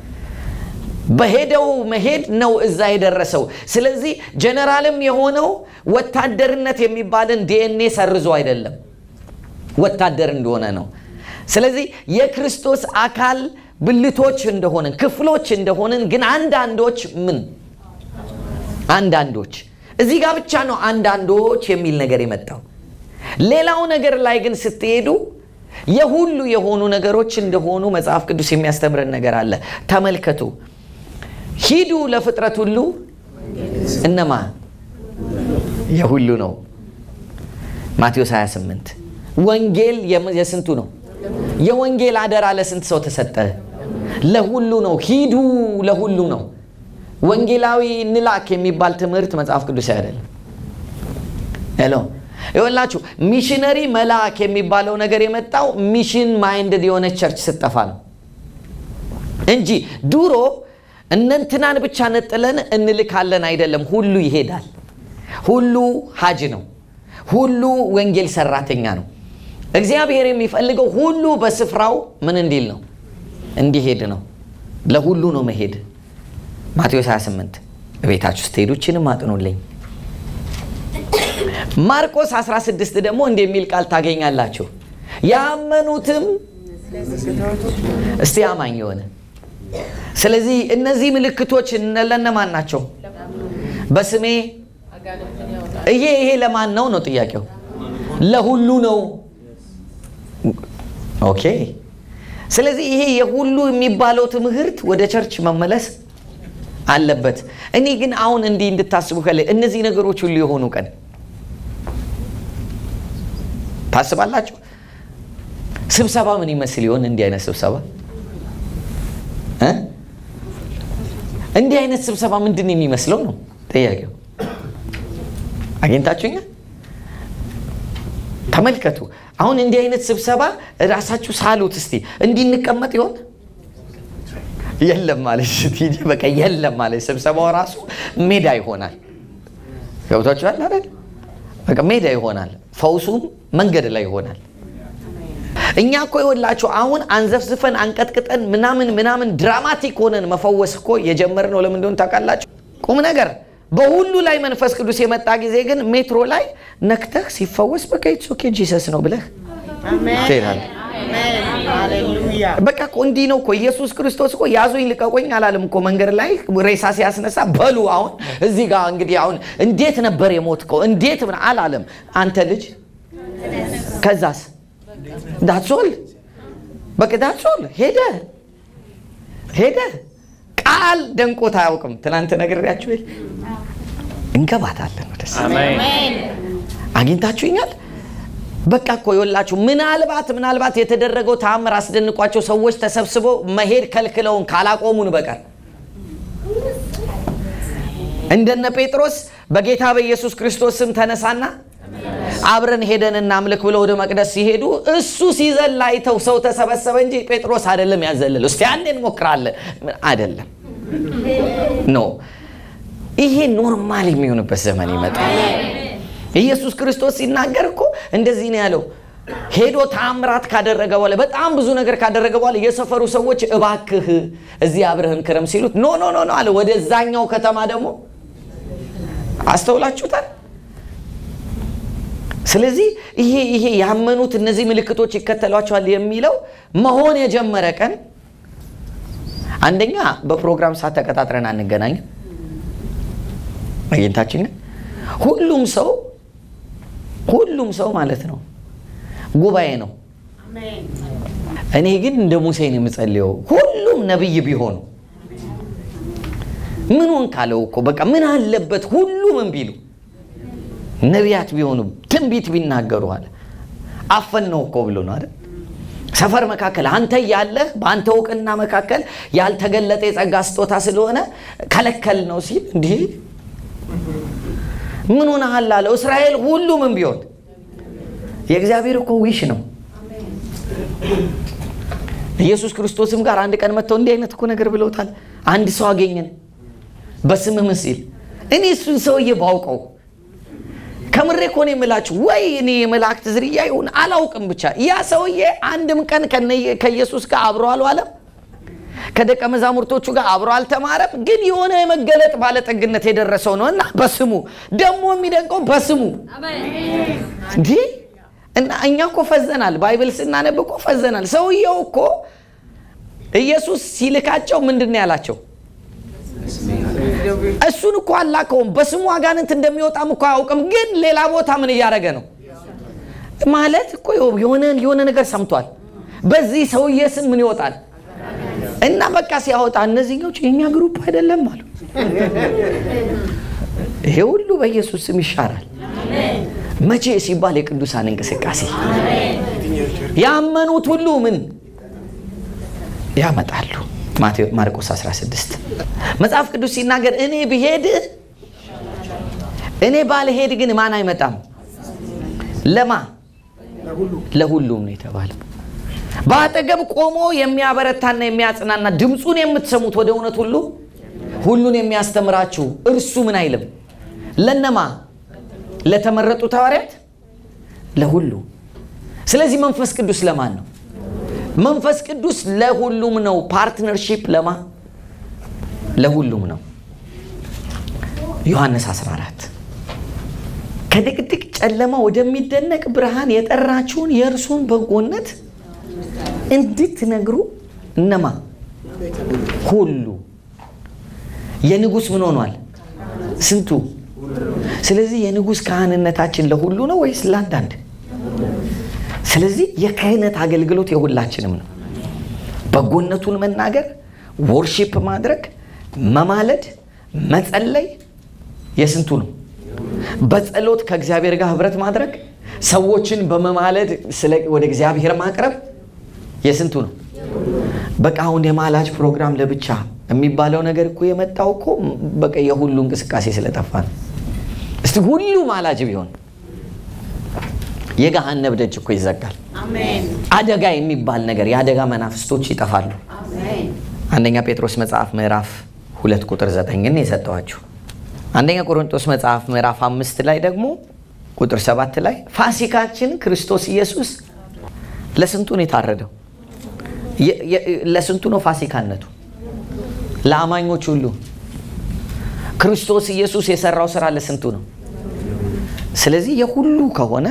በሄደው መሄድ ነው እዛ የደረሰው። ስለዚህ ጀነራልም የሆነው ወታደርነት የሚባልን ዲኤንኤ ሰርዞ አይደለም፣ ወታደር እንደሆነ ነው። ስለዚህ የክርስቶስ አካል ብልቶች እንደሆንን፣ ክፍሎች እንደሆንን ግን አንዳንዶች ምን? አንዳንዶች። እዚህ ጋር ብቻ ነው አንዳንዶች የሚል ነገር የመጣው። ሌላው ነገር ላይ ግን ስትሄዱ የሁሉ የሆኑ ነገሮች እንደሆኑ መጽሐፍ ቅዱስ የሚያስተምረን ነገር አለ። ተመልከቱ። ሂዱ ለፍጥረት ሁሉ እነማ የሁሉ ነው። ማቴዎስ 28 ወንጌል የስንቱ ነው? የወንጌል አደራ ለስንት ሰው ተሰጠ? ለሁሉ ነው። ሂዱ ለሁሉ ነው። ወንጌላዊ ንላክ የሚባል ትምህርት መጽሐፍ ቅዱስ አይደለም። ሄሎ ይኸውላችሁ ሚሽነሪ መላክ የሚባለው ነገር የመጣው ሚሽን ማይንድድ የሆነ ቸርች ስትጠፋ ነው እንጂ ድሮ እነንትናን ብቻ ነጥለን እንልካለን አይደለም። ሁሉ ይሄዳል። ሁሉ ሀጅ ነው። ሁሉ ወንጌል ሰራተኛ ነው። እግዚአብሔር የሚፈልገው ሁሉ በስፍራው ምን እንዲል ነው? እንዲሄድ ነው። ለሁሉ ነው መሄድ። ማቴዎስ 28 ቤታችሁ ስትሄዱችንም አጥኑልኝ። ማርቆስ 16 ደግሞ እንደሚል ቃል ታገኛላችሁ። ያመኑትም እስቲ አማኝ የሆነ ስለዚህ እነዚህ ምልክቶች ለነማን ናቸው? በስሜ ይሄ ለማን ነው ነው ጥያቄው? ለሁሉ ነው። ኦኬ ስለዚህ ይሄ የሁሉ የሚባለው ትምህርት ወደ ቸርች መመለስ አለበት። እኔ ግን አሁን እንዲህ እንድታስቡ እነዚህ ነገሮች ሁሉ የሆኑ ቀን ታስባላችሁ? ስብሰባ ምን ይመስል ይሆን? እንዲህ አይነት ስብሰባ እንዲህ አይነት ስብሰባ ምንድን ነው የሚመስለው ነው ጥያቄው። አግኝታችሁኛ ተመልከቱ። አሁን እንዲህ አይነት ስብሰባ ራሳችሁ ሳሉት እስቲ እንዲንቀመጥ ይሆን? የለም ማለት ትይጂ በቃ የለም ማለት ስብሰባው ራሱ ሜዳ ይሆናል። ገብታችኋል አይደል? በቃ ሜዳ ይሆናል። ፈውሱም መንገድ ላይ ይሆናል። እኛ እኮ ይወላችሁ አሁን አንዘፍዝፈን አንቀጥቅጠን ምናምን ድራማቲክ ሆነን መፈወስ እኮ የጀመርነው ለምን እንደሆነ ታውቃላችሁ? ቁም ነገር በሁሉ ላይ መንፈስ ቅዱስ የመጣ ጊዜ ግን ሜትሮ ላይ ነክተህ ሲፈወስ በቃ ኢትስ ኦኬ ጂሰስ ነው ብለህ ትሄዳለህ። ሃሌሉያ በቃ እኮ እንዲህ ነው እኮ ኢየሱስ ክርስቶስ እኮ ያዙኝ ልቀቁኝ አላለም እኮ መንገድ ላይ ሬሳ ሲያስነሳ በሉ አሁን እዚህ ጋር እንግዲህ አሁን እንዴት ነበር የሞትከው እንዴት ምን አላለም። አንተ ልጅ ከዛስ ዳትሶል በቃ ዳትሶል ሄደ ቃል ደንቆት አያውቅም። ትናንት ነግሬያችሁ እንገባታለን ወደስ አሜን። አግኝታችሁኛል? በቃ እኮ ይወላችሁ ምናልባት የተደረገው ተአምር አስደንቋቸው ሰዎች ተሰብስበው መሄድ ከልክለውን ካላቆሙን በቀር እንደነ ጴጥሮስ በጌታ በኢየሱስ ክርስቶስ ስም ተነሳና አብረን ሄደን እናምልክ ብለው ወደ መቅደስ ሲሄዱ እሱ ሲዘል አይተው ሰው ተሰበሰበ እንጂ ጴጥሮስ አይደለም ያዘለለው። እስቲ አንዴ እንሞክራለን አይደለም ኖ። ይሄ ኖርማል የሚሆንበት ዘመን ይመጣል። ኢየሱስ ክርስቶስ ሲናገር እኮ እንደዚህ ነው ያለው። ሄዶ ተአምራት ካደረገ በኋላ በጣም ብዙ ነገር ካደረገ በኋላ የሰፈሩ ሰዎች እባክህ እዚህ አብረህን ክረም ሲሉት ኖ አለ። ወደዛኛው ከተማ ደግሞ አስተውላችሁታል? ስለዚህ ይሄ ያመኑት እነዚህ ምልክቶች ይከተሏቸዋል የሚለው መሆን የጀመረ ቀን አንደኛ በፕሮግራም ሰዓት ተቀጣጥረን አንገናኝም። አግኝታችን ሁሉም ሰው ማለት ነው ጉባኤ ነው። አሜን። እኔ ግን እንደ ሙሴ ነው የምጸልየው ሁሉም ነብይ ቢሆኑ ምን ሆን ካለው እኮ በቃ ምን አለበት ሁሉም ቢሉ ነቢያት ቢሆኑ ትንቢት ቢናገሩ አለ አፈን ነው እኮ ብሎ ነው አይደል? ሰፈር መካከል አንተ ያለህ በአንተ ወቅና መካከል ያልተገለጠ የጸጋ ስጦታ ስለሆነ ከለከል ነው ሲል እንዴ ምን ሆነሃል አለው። እስራኤል ሁሉም ቢሆን የእግዚአብሔር እኮ ዊሽ ነው። ኢየሱስ ክርስቶስም ጋር አንድ ቀን መጥተው እንዲህ አይነት እኮ ነገር ብለውታል። አንድ ሰው አገኘን በስምህ ሲል እኔ እሱን ሰውዬ ባውቀው ከምሬ እኮ ነው የምላችሁ ወይ እኔ የመላእክት ዝርያ ይሁን አላውቅም ብቻ ያ ሰውዬ አንድም ቀን ከኢየሱስ ጋር አብሮ አልዋለም። ከደቀ መዛሙርቶቹ ጋር አብሮ አልተማረም። ግን የሆነ የመገለጥ ባለጠግነት የደረሰው ነውና በስሙ ደግሞ የሚደንቀው በስሙ እንዴ እና እኛ እኮ ፈዘናል። ባይብል ስናነብ እኮ ፈዘናል። ሰውየው እኮ ኢየሱስ ሲልካቸው ምንድነው ያላቸው? እሱን እኮ አላከውም። በስሙ አጋንንት እንደሚወጣም እኮ አያውቅም። ግን ሌላ ቦታ ምን እያደረገ ነው ማለት እኮ የሆነ ነገር ሰምቷል። በዚህ ሰውዬ ስም ምን ይወጣል እና በቃ ሲያወጣ እነዚህኞች የኛ ግሩፕ አይደለም አሉ። ይሄ ሁሉ በኢየሱስ ስም ይሻራል። መቼ ሲባል የቅዱሳን እንቅስቃሴ ያመኑት ሁሉ ምን ያመጣሉ? ማርቆስ 16 መጽሐፍ ቅዱስ ሲናገር እኔ ባልሄድ ግን ማን አይመጣም? ለማ ለሁሉም ነው የተባለው። በአጠገብ ቆሞ የሚያበረታና የሚያጽናና ድምፁን የምትሰሙት ወደ እውነት ሁሉን የሚያስተምራችሁ እርሱ ምን አይልም? ለነማ ለተመረጡት ሐዋርያት ለሁሉ። ስለዚህ መንፈስ ቅዱስ ለማን ነው? መንፈስ ቅዱስ ለሁሉም ነው። ፓርትነርሺፕ ለሁሉም ነው። ዮሐንስ 14 ከድቅድቅ ጨለማ ወደሚደነቅ ብርሃን የጠራችሁን የእርሱን በጎነት እንድትነግሩ እነማ ሁሉ። የንጉሥ ምን ሆኗል? ስንቱ? ስለዚህ የንጉሥ ካህንነታችን ለሁሉ ነው ወይስ ለአንዳንድ? ስለዚህ የክህነት አገልግሎት የሁላችንም ነው። በጎነቱን መናገር፣ ወርሺፕ ማድረግ፣ መማለድ፣ መጸለይ የስንቱ ነው? በጸሎት ከእግዚአብሔር ጋር ህብረት ማድረግ፣ ሰዎችን በመማለድ ወደ እግዚአብሔር ማቅረብ የስንቱ ነው? በቃ አሁን የማላጅ ፕሮግራም ለብቻ የሚባለው ነገር እኮ የመጣው እኮ በቃ የሁሉ እንቅስቃሴ ስለጠፋ ነው። እስቲ ሁሉ ማላጅ ቢሆን የገሃነም ደጅ እኮ ይዘጋል። አሜን። አደጋ የሚባል ነገር የአደጋ መናፍስቶች ይጠፋሉ። አሜን። አንደኛ ጴጥሮስ መጽሐፍ ምዕራፍ 2 ቁጥር 9 ነው የሰጠዋችሁ። አንደኛ ቆሮንቶስ መጽሐፍ ምዕራፍ 5 ላይ ደግሞ ቁጥር 7 ላይ ፋሲካችን ክርስቶስ ኢየሱስ ለስንቱ ነው የታረደው? ለስንቱ ነው ፋሲካነቱ? ለአማኞች ሁሉ። ክርስቶስ ኢየሱስ የሰራው ስራ ለስንቱ ነው? ስለዚህ የሁሉ ከሆነ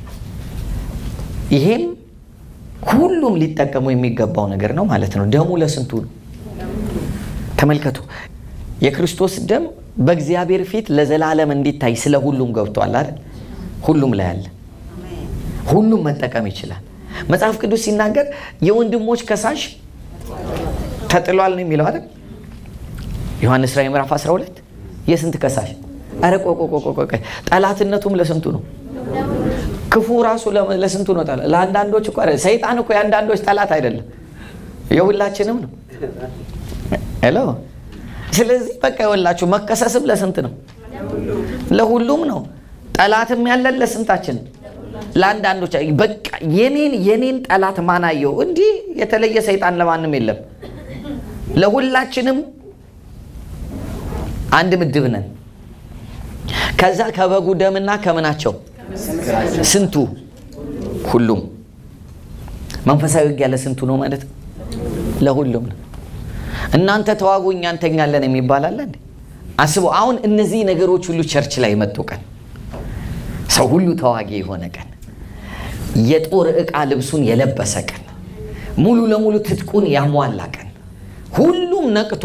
ይሄም ሁሉም ሊጠቀሙ የሚገባው ነገር ነው ማለት ነው። ደሙ ለስንቱ ነው? ተመልከቱ፣ የክርስቶስ ደም በእግዚአብሔር ፊት ለዘላለም እንዲታይ ስለ ሁሉም ገብቷል አይደል? ሁሉም ላይ አለ። ሁሉም መጠቀም ይችላል። መጽሐፍ ቅዱስ ሲናገር የወንድሞች ከሳሽ ተጥሏል ነው የሚለው አይደል? ዮሐንስ ራዕይ ምዕራፍ 12 የስንት ከሳሽ? አረ ቆቆቆቆቆ ጠላትነቱም ለስንቱ ነው? ክፉ ራሱ ለስንቱ ነው? ለአንዳንዶች እኮ ሰይጣን እኮ የአንዳንዶች ጠላት አይደለም፣ የሁላችንም ነው። ሄሎ። ስለዚህ በቃ ይወላችሁ መከሰስም ለስንት ነው? ለሁሉም ነው። ጠላትም ያለን ለስንታችን? ለአንዳንዶች። በቃ የኔን ጠላት ማናየው? እንዲህ የተለየ ሰይጣን ለማንም የለም። ለሁላችንም አንድ ምድብ ነን። ከዛ ከበጉ ደምና ከምናቸው ስንቱ ሁሉም። መንፈሳዊ ውጊያ ለስንቱ ነው ማለት ነው? ለሁሉም ነው። እናንተ ተዋጉ እኛ እንተኛለን የሚባል አለ እንዴ? አስቡ። አሁን እነዚህ ነገሮች ሁሉ ቸርች ላይ መጡ ቀን፣ ሰው ሁሉ ተዋጊ የሆነ ቀን፣ የጦር ዕቃ ልብሱን የለበሰ ቀን፣ ሙሉ ለሙሉ ትጥቁን ያሟላ ቀን፣ ሁሉም ነቅቶ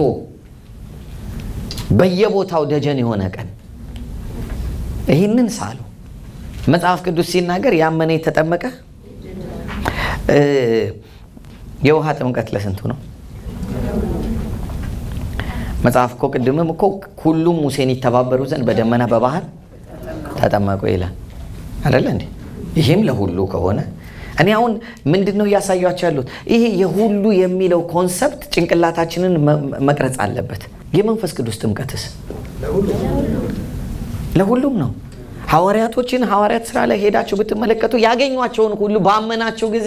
በየቦታው ደጀን የሆነ ቀን። ይህንን ሳሉ መጽሐፍ ቅዱስ ሲናገር ያመነ የተጠመቀ የውሃ ጥምቀት ለስንቱ ነው? መጽሐፍ እኮ ቅድምም እኮ ሁሉም ሙሴን ይተባበሩ ዘንድ በደመና በባህር ተጠመቁ ይላል አይደል እንዴ? ይሄም ለሁሉ ከሆነ እኔ አሁን ምንድነው እያሳያችሁ ያሉት? ይሄ የሁሉ የሚለው ኮንሰፕት ጭንቅላታችንን መቅረጽ አለበት። የመንፈስ ቅዱስ ጥምቀትስ ለሁሉም ነው። ሐዋርያቶችን ሐዋርያት ሥራ ላይ ሄዳችሁ ብትመለከቱ ያገኟቸውን ሁሉ ባመናችሁ ጊዜ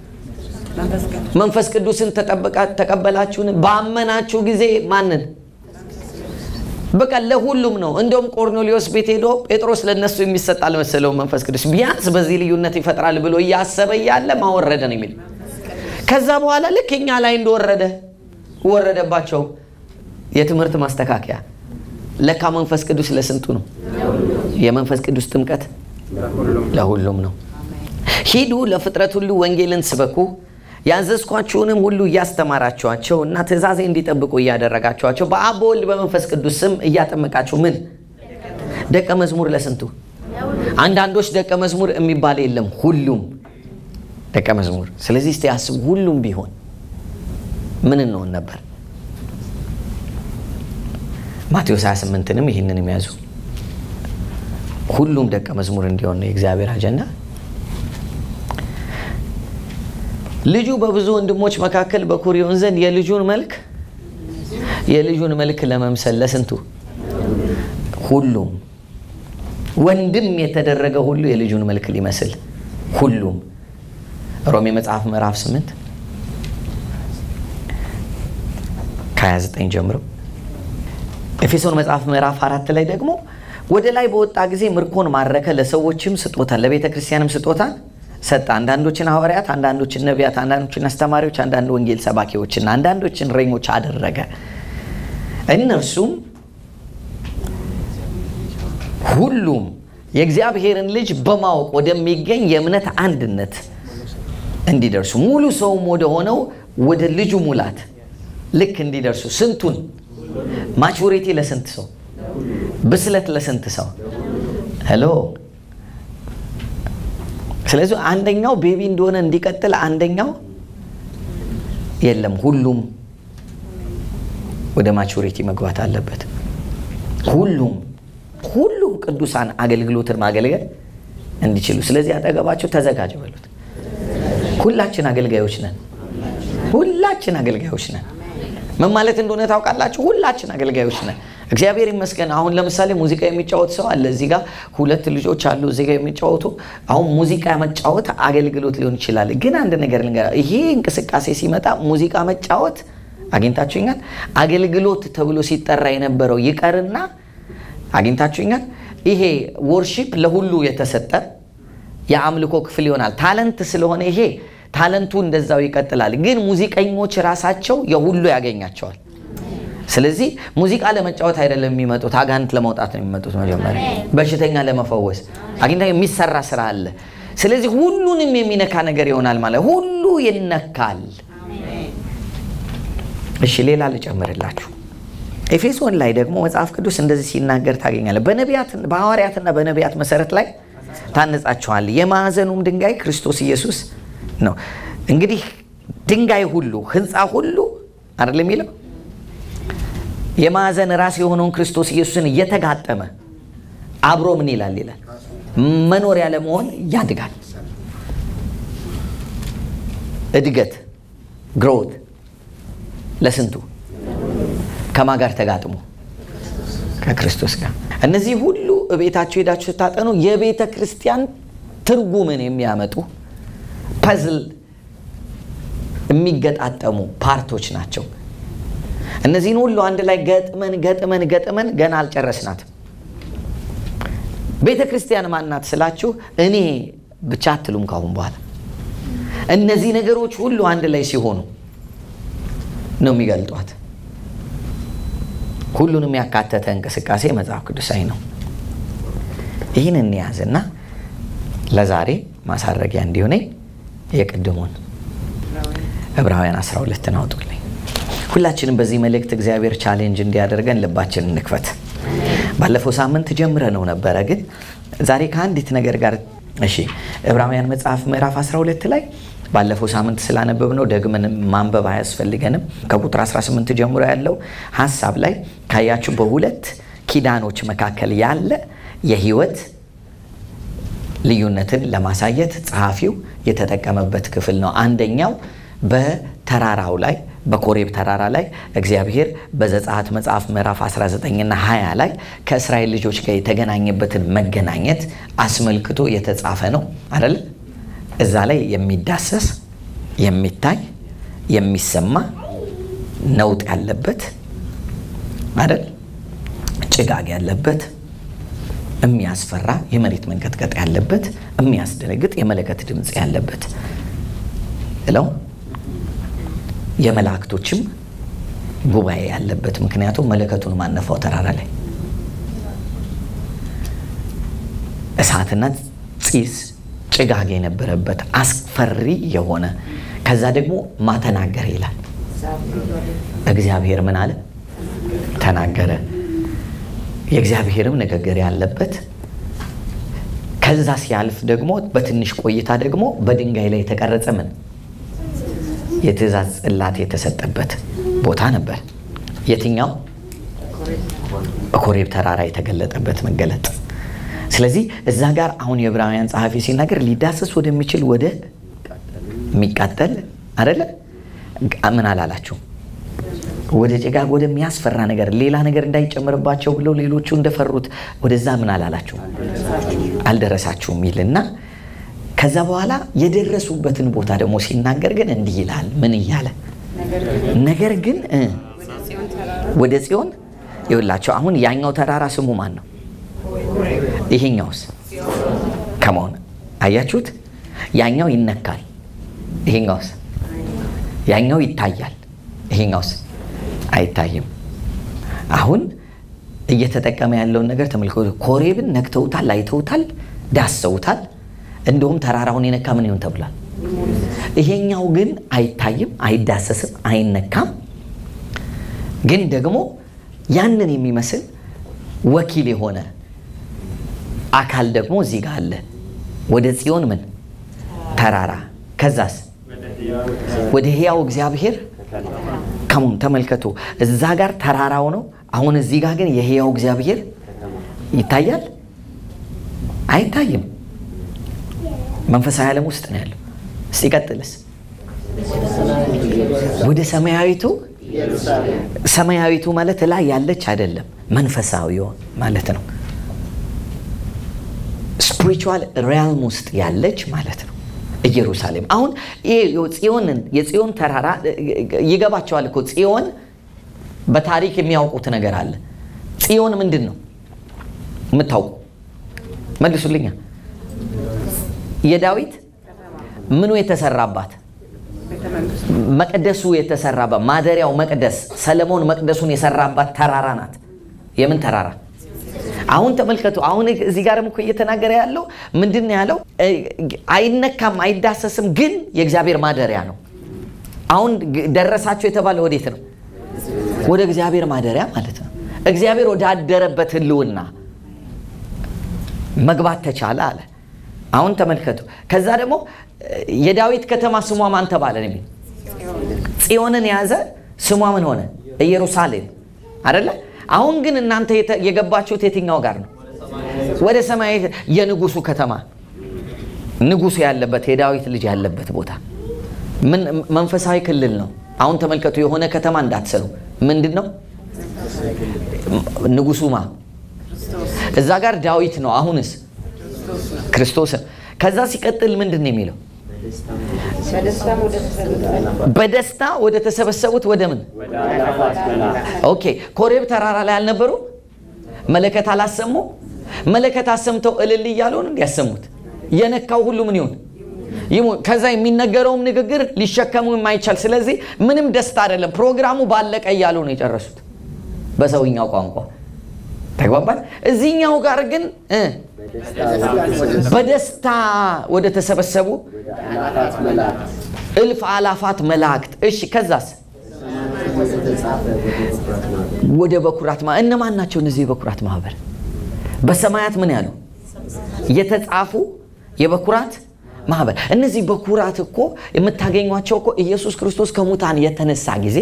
መንፈስ ቅዱስን ተቀበላችሁን? ባመናችሁ ጊዜ ማንን? በቃ ለሁሉም ነው። እንደውም ቆርኔሌዎስ ቤት ሄዶ ጴጥሮስ ለነሱ የሚሰጥ አልመሰለው መንፈስ ቅዱስ ቢያንስ በዚህ ልዩነት ይፈጥራል ብሎ እያሰበ ያለ ማወረደ ነው የሚል። ከዛ በኋላ ልክ እኛ ላይ እንደወረደ ወረደባቸው። የትምህርት ማስተካከያ ለካ መንፈስ ቅዱስ ለስንቱ ነው? የመንፈስ ቅዱስ ጥምቀት ለሁሉም ነው። ሂዱ ለፍጥረት ሁሉ ወንጌልን ስበኩ፣ ያዘዝኳችሁንም ሁሉ እያስተማራችኋቸው እና ትእዛዜ እንዲጠብቁ እያደረጋችኋቸው በአብ በወልድ በመንፈስ ቅዱስ ስም እያጠመቃችሁ ምን ደቀ መዝሙር ለስንቱ? አንዳንዶች ደቀ መዝሙር የሚባል የለም፣ ሁሉም ደቀ መዝሙር። ስለዚህ እስቲ አስቡ፣ ሁሉም ቢሆን ምን እንሆን ነበር? ማቴዎስ 28ንም ይህንን የሚያዙ ሁሉም ደቀ መዝሙር እንዲሆን ነው የእግዚአብሔር አጀንዳ። ልጁ በብዙ ወንድሞች መካከል በኩር ይሆን ዘንድ የልጁን መልክ ለመምሰል ለስንቱ? ሁሉም ወንድም የተደረገ ሁሉ የልጁን መልክ ሊመስል ሁሉም። ሮሜ መጽሐፍ ምዕራፍ 8 ከ29 ጀምሮ። ኤፌሶን መጽሐፍ ምዕራፍ 4 ላይ ደግሞ ወደ ላይ በወጣ ጊዜ ምርኮን ማረከ፣ ለሰዎችም ስጦታ ለቤተ ክርስቲያንም ስጦታ ሰጠ። አንዳንዶችን ሐዋርያት፣ አንዳንዶችን ነቢያት፣ አንዳንዶችን አስተማሪዎች፣ አንዳንድ ወንጌል ሰባኪዎችና አንዳንዶችን እረኞች አደረገ። እነርሱም ሁሉም የእግዚአብሔርን ልጅ በማወቅ ወደሚገኝ የእምነት አንድነት እንዲደርሱ ሙሉ ሰውም ወደ ሆነው ወደ ልጁ ሙላት ልክ እንዲደርሱ። ስንቱን? ማቹሪቲ ለስንት ሰው? ብስለት ለስንት ሰው? ሄሎ። ስለዚህ አንደኛው ቤቢ እንደሆነ እንዲቀጥል፣ አንደኛው የለም፣ ሁሉም ወደ ማቹሪቲ መግባት አለበት። ሁሉም ቅዱሳን አገልግሎትን ማገልገል እንዲችሉ። ስለዚህ አጠገባቸው ተዘጋጅ በሉት። ሁላችን አገልጋዮች ነን። ምን ማለት እንደሆነ ታውቃላችሁ? ሁላችን አገልጋዮች ነን። እግዚአብሔር ይመስገን። አሁን ለምሳሌ ሙዚቃ የሚጫወት ሰው አለ እዚህ ጋር፣ 2 ልጆች አሉ እዚህ ጋር የሚጫወቱ። አሁን ሙዚቃ መጫወት አገልግሎት ሊሆን ይችላል። ግን አንድ ነገር ልንገራ፣ ይሄ እንቅስቃሴ ሲመጣ ሙዚቃ መጫወት አግኝታችሁኛል፣ አገልግሎት ተብሎ ሲጠራ የነበረው ይቀርና አግኝታችሁኛል። ይሄ ወርሺፕ ለሁሉ የተሰጠ የአምልኮ ክፍል ይሆናል። ታለንት ስለሆነ ይሄ ታለንቱ እንደዛው ይቀጥላል። ግን ሙዚቀኞች ራሳቸው የሁሉ ያገኛቸዋል። ስለዚህ ሙዚቃ ለመጫወት አይደለም የሚመጡት፣ አጋንንት ለማውጣት ነው የሚመጡት። መጀመሪያ በሽተኛ ለመፈወስ አግኝታ የሚሰራ ስራ አለ። ስለዚህ ሁሉንም የሚነካ ነገር ይሆናል ማለት ሁሉ ይነካል። እሺ ሌላ ልጨምርላችሁ። ኤፌሶን ላይ ደግሞ መጽሐፍ ቅዱስ እንደዚህ ሲናገር ታገኛለህ። በሐዋርያትና በነቢያት መሰረት ላይ ታነጻችኋል፣ የማዕዘኑም ድንጋይ ክርስቶስ ኢየሱስ ነው። እንግዲህ ድንጋይ ሁሉ ህንፃ ሁሉ አይደለም የሚለው የማዕዘን ራስ የሆነውን ክርስቶስ ኢየሱስን እየተጋጠመ አብሮ ምን ይላል? መኖሪያ ለመሆን ያድጋል። እድገት ግሮት ለስንቱ? ከማ ጋር ተጋጥሞ? ከክርስቶስ ጋር። እነዚህ ሁሉ ቤታችሁ ሄዳችሁ ስታጠኑ የቤተ ክርስቲያን ትርጉምን የሚያመጡ ፐዝል የሚገጣጠሙ ፓርቶች ናቸው። እነዚህን ሁሉ አንድ ላይ ገጥመን ገና አልጨረስናትም። ቤተ ክርስቲያን ማናት ስላችሁ እኔ ብቻ አትሉም። ካሁን በኋላ እነዚህ ነገሮች ሁሉ አንድ ላይ ሲሆኑ ነው የሚገልጧት። ሁሉንም ያካተተ እንቅስቃሴ መጽሐፍ ቅዱሳዊ ነው። ይህን እንያዝና ለዛሬ ማሳረጊያ እንዲሆነኝ የቅድሙን ዕብራውያን 12 አውጡልኝ። ሁላችንም በዚህ መልእክት እግዚአብሔር ቻሌንጅ እንዲያደርገን ልባችንን እንክፈት። ባለፈው ሳምንት ጀምረነው ነበረ፣ ግን ዛሬ ከአንዲት ነገር ጋር እሺ። ዕብራውያን መጽሐፍ ምዕራፍ 12 ላይ ባለፈው ሳምንት ስላነበብነው ደግመን ማንበብ አያስፈልገንም። ከቁጥር 18 ጀምሮ ያለው ሐሳብ ላይ ካያችሁ በሁለት ኪዳኖች መካከል ያለ የህይወት ልዩነትን ለማሳየት ጸሐፊው የተጠቀመበት ክፍል ነው። አንደኛው በተራራው ላይ በኮሬብ ተራራ ላይ እግዚአብሔር በዘጸአት መጽሐፍ ምዕራፍ 19 እና 20 ላይ ከእስራኤል ልጆች ጋር የተገናኘበትን መገናኘት አስመልክቶ የተጻፈ ነው አይደል? እዛ ላይ የሚዳሰስ የሚታይ የሚሰማ ነውጥ ያለበት አይደል? ጭጋግ ያለበት የሚያስፈራ የመሬት መንቀጥቀጥ ያለበት የሚያስደነግጥ የመለከት ድምጽ ያለበት እለው የመላእክቶችም ጉባኤ ያለበት። ምክንያቱም መለከቱን ማነፋው ተራራ ላይ እሳትና ፂስ ጭጋግ የነበረበት አስፈሪ የሆነ ከዛ ደግሞ ማተናገረ ይላል። እግዚአብሔር ምን አለ? ተናገረ። የእግዚአብሔርም ንግግር ያለበት ከዛ ሲያልፍ ደግሞ በትንሽ ቆይታ ደግሞ በድንጋይ ላይ የተቀረጸ ምን የትእዛዝ ጽላት የተሰጠበት ቦታ ነበር። የትኛው? በኮሬብ ተራራ የተገለጠበት መገለጥ። ስለዚህ እዛ ጋር አሁን የዕብራውያን ጸሐፊ ሲናገር ሊዳሰስ ወደሚችል ወደ የሚቃጠል አይደለ ምን አላላችሁ ወደ ጭጋግ ወደሚያስፈራ ነገር ሌላ ነገር እንዳይጨምርባቸው ብለው ሌሎቹ እንደፈሩት ወደዛ ምን አላላችሁ አልደረሳችሁም ይልና ከዛ በኋላ የደረሱበትን ቦታ ደግሞ ሲናገር ግን እንዲህ ይላል ምን ይያለ ነገር ግን ወደ ጽዮን ይውላችሁ አሁን ያኛው ተራራ ስሙ ማን ነው ይሄኛውስ ከመሆን አያችሁት ያኛው ይነካል ይሄኛውስ ያኛው ይታያል ይሄኛውስ አይታይም አሁን እየተጠቀመ ያለው ነገር ተመልከቱ ኮሬብን ነክተውታል አይተውታል ዳሰውታል እንደውም ተራራውን የነካ ምን ይሆን ተብሏል ይሄኛው ግን አይታይም አይዳሰስም አይነካም ግን ደግሞ ያንን የሚመስል ወኪል የሆነ አካል ደግሞ እዚህ ጋር አለ ወደ ጽዮን ምን ተራራ ከዛስ ወደ ሕያው እግዚአብሔር ከሙን ተመልከቱ እዛ ጋር ተራራው ነው አሁን እዚህ ጋር ግን የሕያው እግዚአብሔር ይታያል አይታይም መንፈሳዊ ዓለም ውስጥ ነው ያለው ሲቀጥልስ ወደ ሰማያዊቱ ማለት ላይ ያለች አይደለም መንፈሳዊው ማለት ነው ስፒሪቹዋል ሪያልም ውስጥ ያለች ማለት ነው ኢየሩሳሌም አሁን የጽዮን ተራራ ይገባቸዋል እኮ ጽዮን በታሪክ የሚያውቁት ነገር አለ ጽዮን ምንድነው የምታውቁ መልሱልኛ የዳዊት ምኑ የተሰራባት መቅደሱ የተሰራባት ማደሪያው መቅደስ ሰለሞን መቅደሱን የሰራባት ተራራ ናት የምን ተራራ አሁን ተመልከቱ አሁን እዚህ ጋርም እኮ እየተናገረ ያለው ምንድነው ያለው አይነካም አይዳሰስም ግን የእግዚአብሔር ማደሪያ ነው አሁን ደረሳችሁ የተባለው ወዴት ነው ወደ እግዚአብሔር ማደሪያ ማለት ነው እግዚአብሔር ወዳደረበት ህልውና መግባት ተቻለ አለ አሁን ተመልከቱ ከዛ ደግሞ የዳዊት ከተማ ስሟ ማን ተባለ ነው ጽዮንን ያዘ ስሟ ምን ሆነ ኢየሩሳሌም አይደለ አሁን ግን እናንተ የገባችሁት የትኛው ጋር ነው ወደ ሰማይ የንጉሱ ከተማ ንጉሱ ያለበት የዳዊት ልጅ ያለበት ቦታ ምን መንፈሳዊ ክልል ነው አሁን ተመልከቱ የሆነ ከተማ እንዳትሰሩ ምንድነው ንጉሱማ እዛ ጋር ዳዊት ነው አሁንስ ክርስቶስ ከዛ ሲቀጥል ምንድነው የሚለው በደስታ ወደ ተሰበሰቡት ወደ ምን ኦኬ ኮሬብ ተራራ ላይ አልነበሩ መለከት አላሰሙ መለከት አሰምተው እልል ይያሉ ነው እንዲያሰሙት የነካው ሁሉ ምን ይሁን ከዛ የሚነገረውም ንግግር ሊሸከሙ የማይቻል ስለዚህ ምንም ደስታ አይደለም ፕሮግራሙ ባለቀ ይያሉ ነው የጨረሱት በሰውኛው ቋንቋ ተግባባን እዚህኛው ጋር ግን በደስታ ወደ ተሰበሰቡ እልፍ አላፋት መላእክት እሺ ከዛስ ወደ በኩራት እነማን ናቸው እነዚህ በኩራት ማህበር በሰማያት ምን ያሉ የተጻፉ የበኩራት ማህበር እነዚህ በኩራት እኮ የምታገኙቸው እኮ ኢየሱስ ክርስቶስ ከሙታን የተነሳ ጊዜ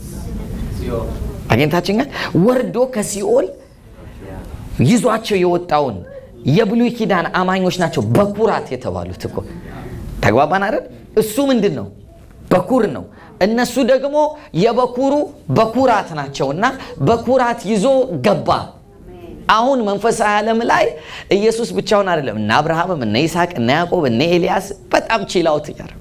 አገኝታችሁኛ ወርዶ ከሲኦል ይዟቸው የወጣውን የብሉይ ኪዳን አማኞች ናቸው በኩራት የተባሉት እኮ ተግባባን አይደል እሱ ምንድነው በኩር ነው እነሱ ደግሞ የበኩሩ በኩራት ናቸውና በኩራት ይዞ ገባ አሁን መንፈሳዊ ዓለም ላይ ኢየሱስ ብቻውን አይደለም እና አብርሃም እና ይስሐቅ እና ያዕቆብ እና ኤልያስ በጣም ቺላውት ያደረጉ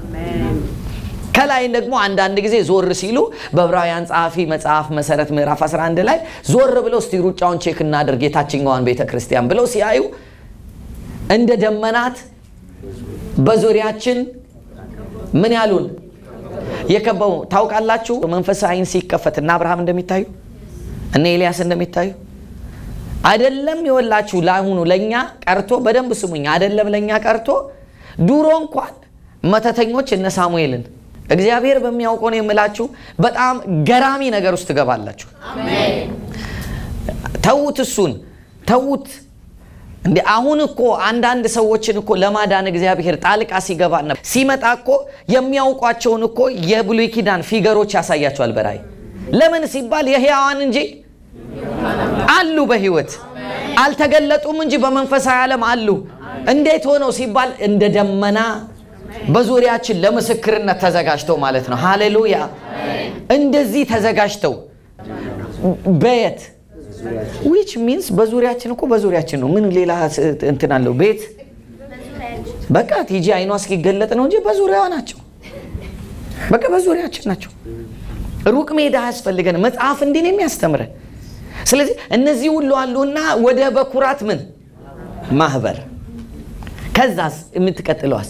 ከላይ ደግሞ አንዳንድ ጊዜ ዞር ሲሉ በዕብራውያን ጸሐፊ መጽሐፍ መሰረት ምዕራፍ 11 ላይ ዞር ብለው እስቲ ሩጫውን ቼክ እናድርግ የታችኛዋን ቤተክርስቲያን ብለው ሲያዩ እንደ ደመናት በዙሪያችን ምን ያሉን የከበው ታውቃላችሁ መንፈሳዊን ሲከፈትና አብርሃም እንደሚታዩ እና ኤልያስ እንደሚታዩ አይደለም ይወላችሁ ላሁኑ ለኛ ቀርቶ በደንብ ስሙኝ አይደለም ለኛ ቀርቶ ዱሮ እንኳን መተተኞች እነ ሳሙኤልን እግዚአብሔር በሚያውቀው ነው የምላችሁ በጣም ገራሚ ነገር ውስጥ ተገባላችሁ አሜን ተውት እሱን ተውት እንዴ አሁን እኮ አንዳንድ ሰዎችን እኮ ለማዳን እግዚአብሔር ጣልቃ ሲገባና ሲመጣ እኮ የሚያውቋቸውን እኮ የብሉይ ኪዳን ፊገሮች ያሳያቸዋል በራይ ለምን ሲባል የሕያዋን እንጂ አሉ በህይወት አልተገለጡም እንጂ በመንፈሳዊ ዓለም አሉ። እንዴት ሆነው ሲባል እንደ ደመና በዙሪያችን ለምስክርነት ተዘጋጅተው ማለት ነው። ሃሌሉያ! እንደዚህ ተዘጋጅተው ቤት which means በዙሪያችን እኮ በዙሪያችን ነው። ምን ሌላ እንትን አለው? ቤት በቃ ቲጂ አይኗ እስኪገለጥ ነው እንጂ በዙሪያዋ ናቸው። በቃ በዙሪያችን ናቸው። ሩቅ ሜዳ ያስፈልገን። መጽሐፍ እንዲህ ነው የሚያስተምረን። ስለዚህ እነዚህ ሁሉ አሉና ወደ በኩራት ምን ማህበር ከዛስ የምትቀጥለዋስ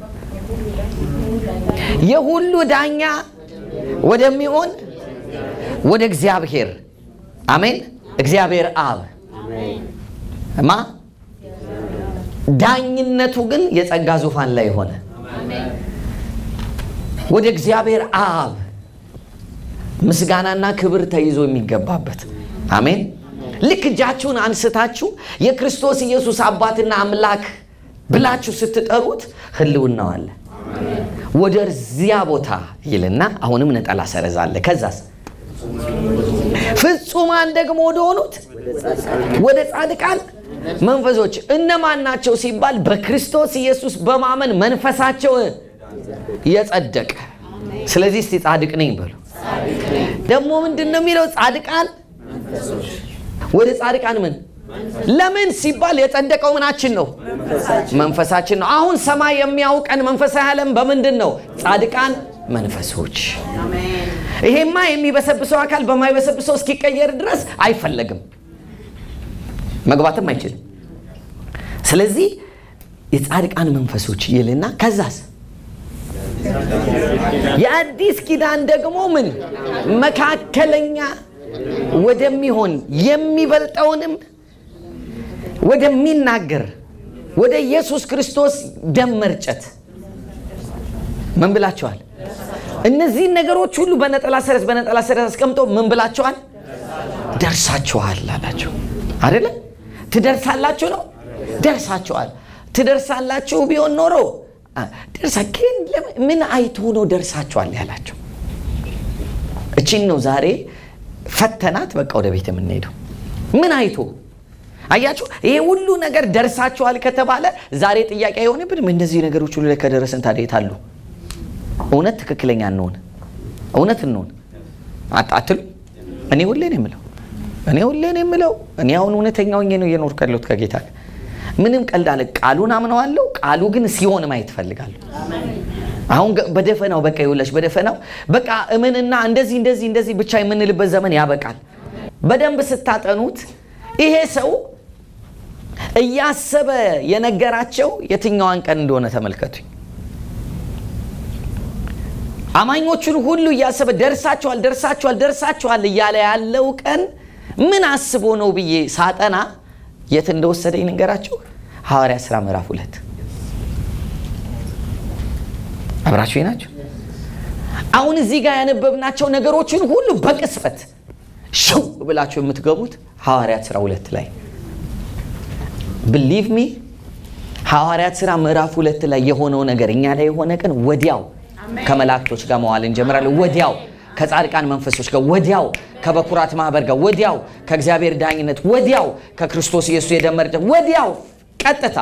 የሁሉ ዳኛ ወደሚሆን ወደ እግዚአብሔር አሜን እግዚአብሔር አብ ማ ዳኝነቱ ግን የጸጋ ዙፋን ላይ ሆነ ወደ እግዚአብሔር አብ ምስጋናና ክብር ተይዞ የሚገባበት አሜን። ልክ እጃችሁን አንስታችሁ የክርስቶስ ኢየሱስ አባትና አምላክ ብላችሁ ስትጠሩት ህልውናው አለ። ወደዚያ ቦታ ይልና አሁንም ነጠላ ሰረዝ አለ። ከዛስ ፍጹማን ደግሞ ወደሆኑት ወደ ጻድቃን መንፈሶች እነማን ናቸው ሲባል በክርስቶስ ኢየሱስ በማመን መንፈሳቸው የጸደቀ። ስለዚህ እስቲ ጻድቅ ነኝ በሉ። ደግሞ ምንድነው የሚለው? ጻድቃን ወደ ጻድቃን ምን ለምን ሲባል የጸደቀው ምናችን ነው? መንፈሳችን ነው። አሁን ሰማይ የሚያውቀን መንፈሳዊ ዓለም በምንድን ነው? ጻድቃን መንፈሶች። ይሄማ የሚበሰብሰው አካል በማይበሰብሰው እስኪቀየር ድረስ አይፈለግም፣ መግባትም አይችልም። ስለዚህ የጻድቃን መንፈሶች ይልና ከዛስ የአዲስ ኪዳን ደግሞ ምን መካከለኛ ወደሚሆን የሚበልጠውንም ወደሚናገር ወደ ኢየሱስ ክርስቶስ ደም መርጨት ምን ብላችኋል? እነዚህ ነገሮች ሁሉ በነጠላ ሰረዝ አስቀምጦ ምን ብላችኋል? ደርሳችኋል አላችሁ አይደለ? ትደርሳላችሁ ነው። ደርሳችኋል። ትደርሳላችሁ ቢሆን ኖሮ ደርሳችሁ ምን አይቶ ነው ደርሳችኋል ያላችሁ? እቺን ነው ዛሬ ፈተናት። በቃ ወደ ቤት የምንሄደው ምን አይቶ አያችሁ? ይሄ ሁሉ ነገር ደርሳችኋል ከተባለ ዛሬ ጥያቄ አይሆንብንም። እነዚህ ነገሮች ሁሉ ላይ ከደረሰን ታዲያ የታሉ? እውነት ትክክለኛ እንሆን፣ እውነት እንሆን አጣጥሉ። እኔ ሁሌ ነው የምለው እኔ አሁን እውነተኛው ነው እየኖርኩ ያለሁት ከጌታ ምንም ቀልድ አለ። ቃሉን አምነዋለሁ። ቃሉ ግን ሲሆን ማየት ፈልጋለሁ። አሁን በደፈናው በቃ ይውላሽ በደፈናው በቃ እምንና እንደዚህ ብቻ የምንልበት ዘመን ያበቃል። በደንብ ስታጠኑት ይሄ ሰው እያሰበ የነገራቸው የትኛዋን ቀን እንደሆነ ተመልከቱ። አማኞቹን ሁሉ እያሰበ ደርሳችኋል እያለ ያለው ቀን ምን አስቦ ነው ብዬ ሳጠና የት እንደወሰደኝ ንገራችሁ። ሐዋርያት ሥራ ምዕራፍ 2 አብራችሁ ናችሁ። አሁን እዚህ ጋር ያነበብናቸው ነገሮችን ሁሉ በቅስፈት ሹ ብላችሁ የምትገቡት ሐዋርያት ሥራ 2 ላይ believe me ሐዋርያት ሥራ ምዕራፍ 2 ላይ የሆነው ነገር እኛ ላይ የሆነ ቀን ወዲያው ከመላእክቶች ጋር መዋል እንጀምራለን። ወዲያው ከጻድቃን መንፈሶች ጋር፣ ወዲያው ከበኩራት ማህበር ጋር፣ ወዲያው ከእግዚአብሔር ዳኝነት፣ ወዲያው ከክርስቶስ ኢየሱስ የደም መርጨት፣ ወዲያው ቀጥታ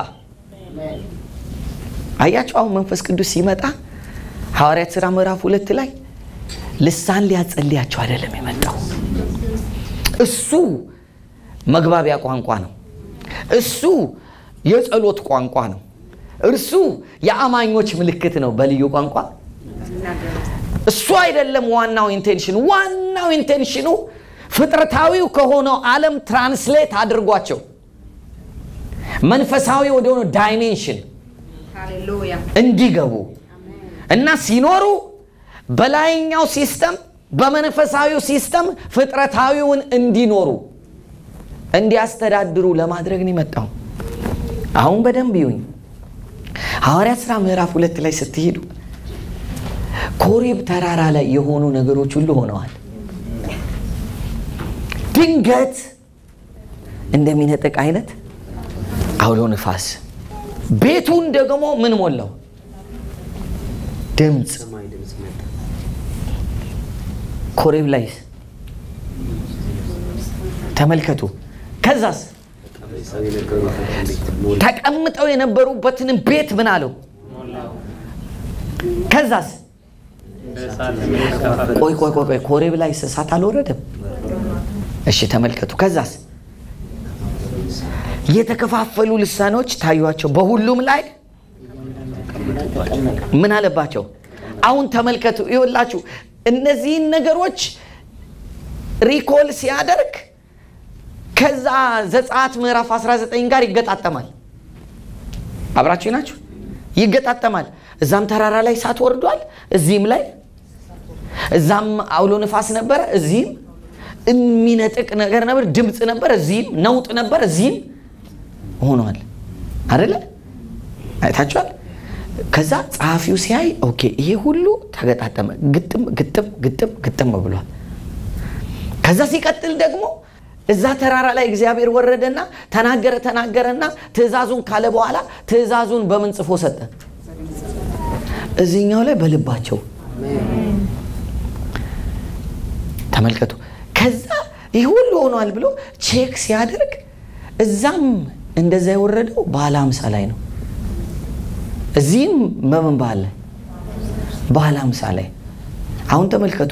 አያችሁ። አሁን መንፈስ ቅዱስ ሲመጣ ሐዋርያት ሥራ ምዕራፍ 2 ላይ ልሳን ሊያጸልያቸው አይደለም የመጣው። እሱ መግባቢያ ቋንቋ ነው። እሱ የጸሎት ቋንቋ ነው። እርሱ የአማኞች ምልክት ነው በልዩ ቋንቋ። እሱ አይደለም ዋናው ኢንቴንሽኑ ፍጥረታዊው ከሆነው ዓለም ትራንስሌት አድርጓቸው መንፈሳዊ ወደሆነ ዳይሜንሽን እንዲገቡ እና ሲኖሩ በላይኛው ሲስተም በመንፈሳዊው ሲስተም ፍጥረታዊውን እንዲኖሩ እንዲያስተዳድሩ ለማድረግ ነው የመጣው። አሁን በደንብ ይሁን። ሐዋርያት ሥራ ምዕራፍ 2 ላይ ስትሄዱ ኮሬብ ተራራ ላይ የሆኑ ነገሮች ሁሉ ሆነዋል። ድንገት እንደሚነጥቅ አይነት አውሎ ንፋስ ቤቱን ደግሞ ምን ሞላው? ድምጽ። ኮሬብ ላይ ተመልከቱ። ከዛስ ተቀምጠው የነበሩበትን ቤት ምን አለው? ከዛስ ቆይ ኮሬብ ላይ እሳት አልወረደም? እሺ ተመልከቱ። ከዛስ የተከፋፈሉ ልሳኖች ታዩአቸው፣ በሁሉም ላይ ምን አለባቸው? አሁን ተመልከቱ። ይኸውላችሁ እነዚህን ነገሮች ሪኮል ሲያደርግ ከዛ ዘጸአት ምዕራፍ 19 ጋር ይገጣጠማል። አብራችሁ ናችሁ? ይገጣጠማል። እዛም ተራራ ላይ እሳት ወርዷል፣ እዚህም ላይ እዛም አውሎ ነፋስ ነበር፣ እዚህም የሚነጥቅ ነገር ነበር፣ ድምጽ ነበር፣ እዚህም ነውጥ ነበር፣ እዚህም ሆኗል አይደለ? አይታችኋል? ከዛ ጸሐፊው ሲያይ ኦኬ ይሄ ሁሉ ተገጣጠመ፣ ግጥም ብሏል። ከዛ ሲቀጥል ደግሞ እዛ ተራራ ላይ እግዚአብሔር ወረደና ተናገረና ትእዛዙን ካለ በኋላ ትእዛዙን በምን ጽፎ ሰጠ? እዚህኛው ላይ በልባቸው። ተመልከቱ። ከዛ ይህ ሁሉ ሆኗል ብሎ ቼክ ሲያደርግ እዛም እንደዛ የወረደው በዓለ ሃምሳ ላይ ነው። እዚህም በምን በዓለ ሃምሳ ላይ። አሁን ተመልከቱ።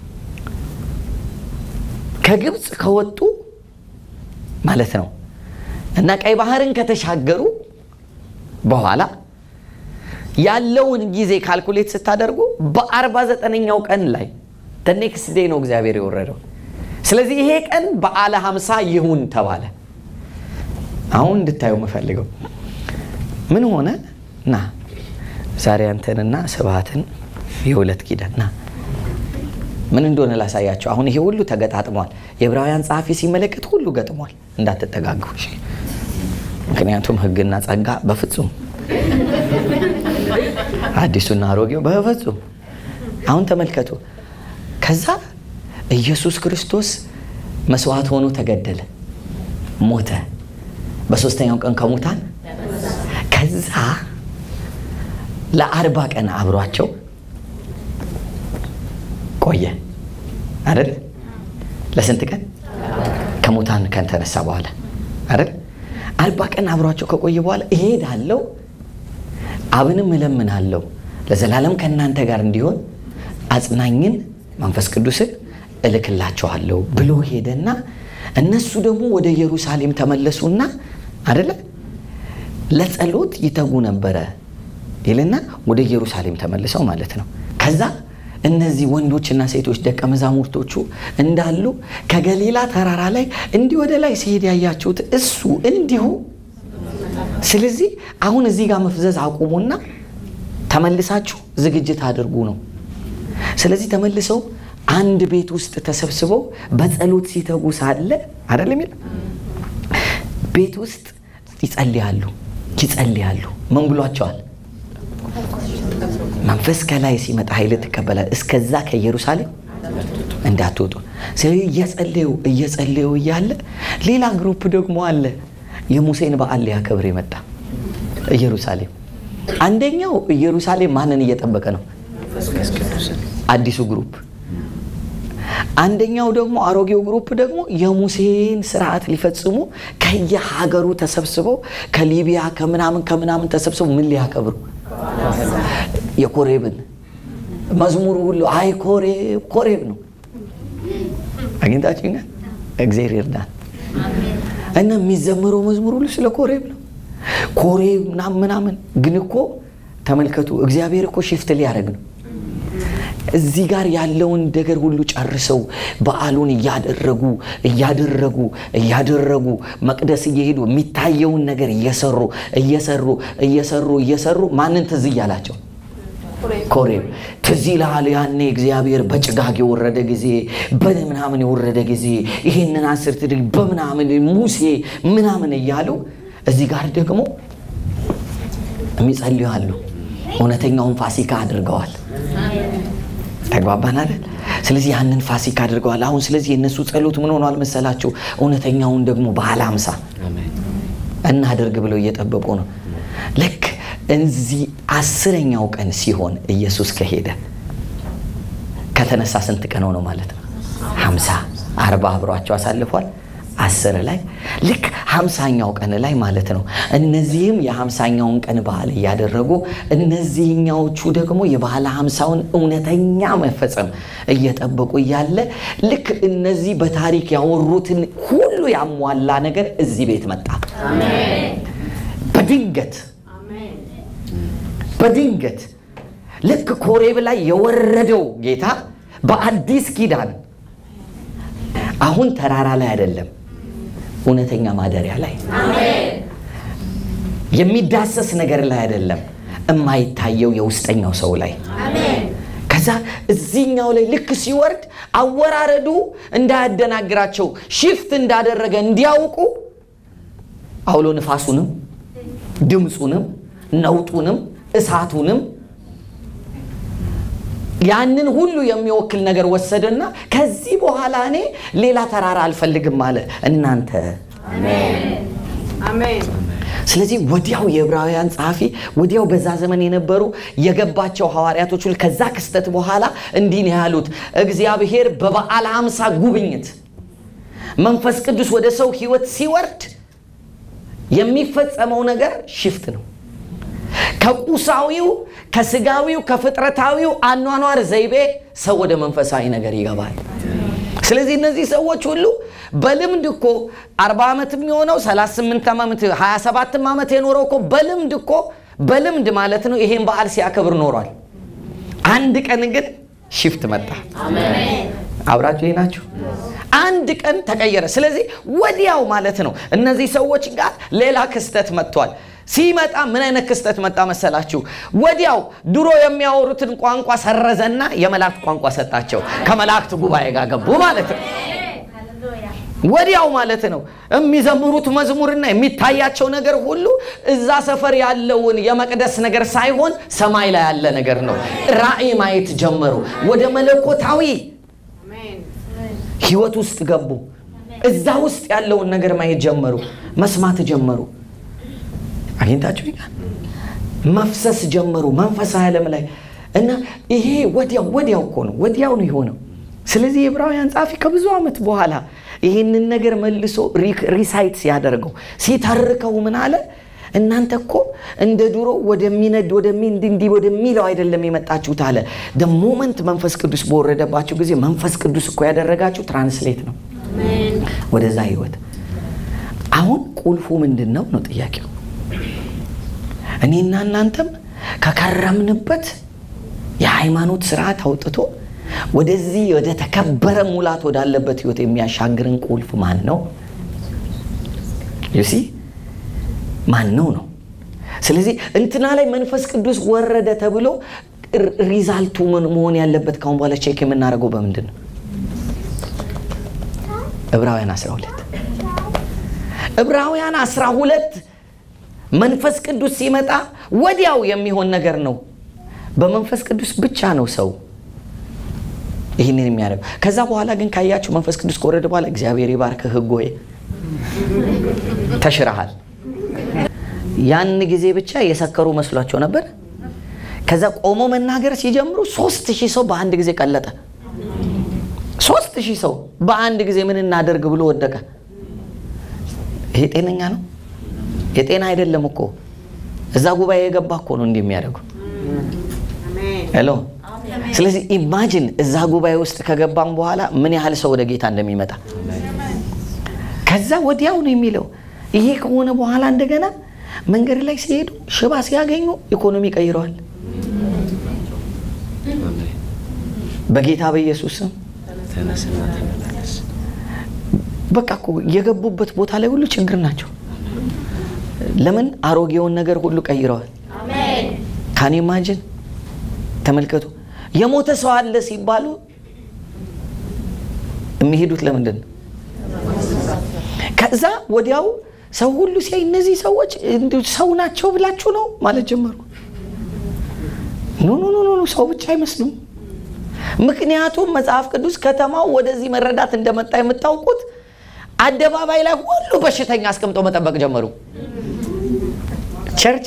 ከግብጽ ከወጡ ማለት ነው እና ቀይ ባህርን ከተሻገሩ በኋላ ያለውን ጊዜ ካልኩሌት ስታደርጉ በ49ኛው ቀን ላይ ኔክስት ዴይ ነው እግዚአብሔር የወረደው። ስለዚህ ይሄ ቀን በዓለ ሃምሳ ይሁን ተባለ። አሁን እንድታዩ መፈልገው ምን ሆነ? ና ዛሬ አንተንና ስብሐትን የሁለት ኪዳን ና ምን እንደሆነ ላሳያቸው። አሁን ይሄ ሁሉ ተገጣጥሟል። የዕብራውያን ጸሐፊ ሲመለከት ሁሉ ገጥሟል። እንዳትጠጋጉ እሺ። ምክንያቱም ሕግና ጸጋ በፍጹም አዲሱና አሮጌው በፍጹም። አሁን ተመልከቱ። ከዛ ኢየሱስ ክርስቶስ መስዋዕት ሆኖ ተገደለ፣ ሞተ፣ በሶስተኛው ቀን ከሙታን ከዛ ለ40 ቀን አብሯቸው ቆየ አይደል? ለስንት ቀን? ከሙታን ከተነሳ በኋላ አይደል? 40 ቀን አብሯቸው ከቆየ በኋላ እሄዳለሁ፣ አብንም እለምናለሁ ለዘላለም ከእናንተ ጋር እንዲሆን አጽናኝን መንፈስ ቅዱስን እልክላችኋለሁ ብሎ ሄደና እነሱ ደግሞ ወደ ኢየሩሳሌም ተመለሱና አይደለ ለጸሎት ይተጉ ነበረ ይልና ወደ ኢየሩሳሌም ተመልሰው ማለት ነው። ከዛ እነዚህ ወንዶችና ሴቶች ደቀ መዛሙርቶቹ እንዳሉ ከገሊላ ተራራ ላይ እንዲህ ወደ ላይ ሲሄድ ያያችሁት እሱ እንዲሁ። ስለዚህ አሁን እዚህ ጋር መፍዘዝ አቁሙና ተመልሳችሁ ዝግጅት አድርጉ ነው። ስለዚህ ተመልሰው አንድ ቤት ውስጥ ተሰብስበው በጸሎት ሲተጉ ሳለ አይደለም ይላል ቤት ውስጥ ይጸልያሉ። ምን ብሏቸዋል? መንፈስ ከላይ ሲመጣ ኃይል ትቀበላል፣ እስከዛ ከኢየሩሳሌም እንዳትወጡ። ስለዚህ እየጸለዩ እያለ ሌላ ግሩፕ ደግሞ አለ፣ የሙሴን በዓል ሊያከብር የመጣ ኢየሩሳሌም። አንደኛው ኢየሩሳሌም ማንን እየጠበቀ ነው? አዲሱ ግሩፕ። አንደኛው ደግሞ አሮጌው ግሩፕ ደግሞ የሙሴን ስርዓት ሊፈጽሙ ከየሀገሩ ተሰብስበው ከሊቢያ ከምናምን ተሰብስበው ምን ሊያከብሩ? የኮሬብን መዝሙሩ ሁሉ አይ ኮሬብ ነው። አግኝታችሁኛል? እግዚአብሔር ይርዳን። እና የሚዘምረው መዝሙር ሁሉ ስለ ኮሬብ ነው። ኮሬብ ምናምን ግን እኮ ተመልከቱ፣ እግዚአብሔር እኮ ሽፍት ሊያደርግ ነው። እዚህ ጋር ያለውን ነገር ሁሉ ጨርሰው በዓሉን እያደረጉ መቅደስ እየሄዱ የሚታየውን ነገር እየሰሩ ማንን ትዝ እያላቸው? ኮሬብ ትዝ ይላል። ያኔ እግዚአብሔር በጭጋግ የወረደ ጊዜ በምናምን የወረደ ጊዜ ይሄንን 10 ድግ በምናምን ሙሴ ምናምን እያሉ እዚህ ጋር ደግሞ የሚጸልዩ አሉ። እውነተኛውን ፋሲካ አድርገዋል። ተግባባን አይደል? ስለዚህ ያንን ፋሲካ አድርገዋል። አሁን ስለዚህ የነሱ ጸሎት ምን ሆኗል መሰላችሁ? እውነተኛውን ደግሞ በዓለ ሃምሳ እናድርግ ብለው እየጠበቁ ነው። ልክ እዚህ 10ኛው ቀን ሲሆን ኢየሱስ ከሄደ ከተነሳ ስንት ቀን ሆኖ ማለት ነው? 50 40 አብሯቸው አሳልፏል። 10 ላይ ልክ 50ኛው ቀን ላይ ማለት ነው። እነዚህም የ50ኛውን ቀን በዓል እያደረጉ እነዚህኛዎቹ ደግሞ የበዓለ 50ውን እውነተኛ መፈጸም እየጠበቁ እያለ ልክ እነዚህ በታሪክ ያወሩትን ሁሉ ያሟላ ነገር እዚህ ቤት መጣ። አሜን። በድንገት ልክ ኮሬብ ላይ የወረደው ጌታ በአዲስ ኪዳን አሁን ተራራ ላይ አይደለም፣ እውነተኛ ማደሪያ ላይ። አሜን። የሚዳሰስ ነገር ላይ አይደለም፣ የማይታየው የውስጠኛው ሰው ላይ። አሜን። ከዛ እዚህኛው ላይ ልክ ሲወርድ አወራረዱ እንዳያደናግራቸው ሽፍት እንዳደረገ እንዲያውቁ አውሎ ንፋሱንም ድምጹንም ነውጡንም እሳቱንም ያንን ሁሉ የሚወክል ነገር ወሰደና ከዚህ በኋላ እኔ ሌላ ተራራ አልፈልግም አለ እናንተ። አሜን። ስለዚህ ወዲያው የዕብራውያን ጸሐፊ ወዲያው በዛ ዘመን የነበሩ የገባቸው ሐዋርያቶች ሁሉ ከዛ ክስተት በኋላ እንዲህ ነው ያሉት። እግዚአብሔር በበዓለ 50 ጉብኝት መንፈስ ቅዱስ ወደ ሰው ሕይወት ሲወርድ የሚፈጸመው ነገር ሽፍት ነው። ከቁሳዊው ከስጋዊው ከፍጥረታዊው አኗኗር ዘይቤ ሰው ወደ መንፈሳዊ ነገር ይገባል። ስለዚህ እነዚህ ሰዎች ሁሉ በልምድ እኮ 40 ዓመት የሚሆነው 38 ዓመት 27 ዓመት የኖረው እኮ በልምድ ማለት ነው ይሄን በዓል ሲያከብር ኖሯል። አንድ ቀን ግን ሽፍት መጣ። አሜን። አብራችሁ ናችሁ? አንድ ቀን ተቀየረ። ስለዚህ ወዲያው ማለት ነው እነዚህ ሰዎች ጋር ሌላ ክስተት መጥቷል። ሲመጣ ምን አይነት ክስተት መጣ መሰላችሁ? ወዲያው ድሮ የሚያወሩትን ቋንቋ ሰረዘና የመላእክት ቋንቋ ሰጣቸው። ከመላእክት ጉባኤ ጋር ገቡ ማለት ነው። ወዲያው ማለት ነው የሚዘምሩት መዝሙርና የሚታያቸው ነገር ሁሉ እዛ ሰፈር ያለውን የመቅደስ ነገር ሳይሆን ሰማይ ላይ ያለ ነገር ነው። ራእይ ማየት ጀመሩ። ወደ መለኮታዊ ሕይወት ውስጥ ገቡ። እዛ ውስጥ ያለውን ነገር ማየት ጀመሩ፣ መስማት ጀመሩ። አግኝታችሁ ይላል መፍሰስ ጀመሩ መንፈሳዊ ዓለም ላይ እና ይሄ ወዲያው እኮ ነው ወዲያው ነው የሆነው። ስለዚህ የዕብራውያን ጻፊ ከብዙ ዓመት በኋላ ይሄንን ነገር መልሶ ሪሳይት ሲያደርገው ሲተርከው ምን አለ? እናንተ እኮ እንደ ድሮ ወደሚነድ ወደሚለው አይደለም የመጣችሁት አለ። the moment መንፈስ ቅዱስ በወረደባችሁ ጊዜ መንፈስ ቅዱስ እኮ ያደረጋችሁ ትራንስሌት ነው ወደዛ ህይወት። አሁን ቁልፉ ምንድነው ነው ጥያቄው። እኔና እናንተም ከከረምንበት የሃይማኖት ስርዓት አውጥቶ ወደዚህ ወደ ተከበረ ሙላት ወዳለበት ህይወት የሚያሻግርን ቁልፍ ማን ነው? you see ማን ነው? ስለዚህ እንትና ላይ መንፈስ ቅዱስ ወረደ ተብሎ ሪዛልቱ ምን መሆን ያለበት ካሁን በኋላ ቼክ የምናደርገው በምንድን ነው? ዕብራውያን 12 መንፈስ ቅዱስ ሲመጣ ወዲያው የሚሆን ነገር ነው። በመንፈስ ቅዱስ ብቻ ነው ሰው ይሄንን የሚያደርገው። ከዛ በኋላ ግን ካያችሁ መንፈስ ቅዱስ ከወረደ በኋላ እግዚአብሔር ይባርክህ ህጎዬ ተሽራሃል። ያን ጊዜ ብቻ የሰከሩ መስሏቸው ነበር። ከዛ ቆሞ መናገር ሲጀምሩ 3000 ሰው በአንድ ጊዜ ቀለጠ። 3000 ሰው በአንድ ጊዜ ምን እናደርግ ብሎ ወደቀ። ይሄ ጤነኛ ነው? የጤና አይደለም እኮ። እዛ ጉባኤ የገባ እኮ ነው እንዲህ የሚያደርገው። ሄሎ። ስለዚህ ኢማጂን እዛ ጉባኤ ውስጥ ከገባም በኋላ ምን ያህል ሰው ወደ ጌታ እንደሚመጣ። ከዛ ወዲያው ነው የሚለው። ይሄ ከሆነ በኋላ እንደገና መንገድ ላይ ሲሄዱ ሽባ ሲያገኙ ኢኮኖሚ ቀይረዋል። በጌታ በኢየሱስ ስም በቃ እኮ የገቡበት ቦታ ላይ ሁሉ ችግር ናቸው። ለምን? አሮጌውን ነገር ሁሉ ቀይረዋል። አሜን። ካን ኢማጂን ተመልከቱ። የሞተ ሰው አለ ሲባሉ የሚሄዱት ለምንድን ነው? ከዛ ወዲያው ሰው ሁሉ ሲያይ እነዚህ ሰዎች ሰው ናቸው ብላችሁ ነው ማለት ጀመሩ። ኖ ሰው ብቻ አይመስሉም። ምክንያቱም መጽሐፍ ቅዱስ ከተማው ወደዚህ መረዳት እንደመጣ የምታውቁት አደባባይ ላይ ሁሉ በሽተኛ አስቀምጠው መጠበቅ ጀመሩ። ቸርች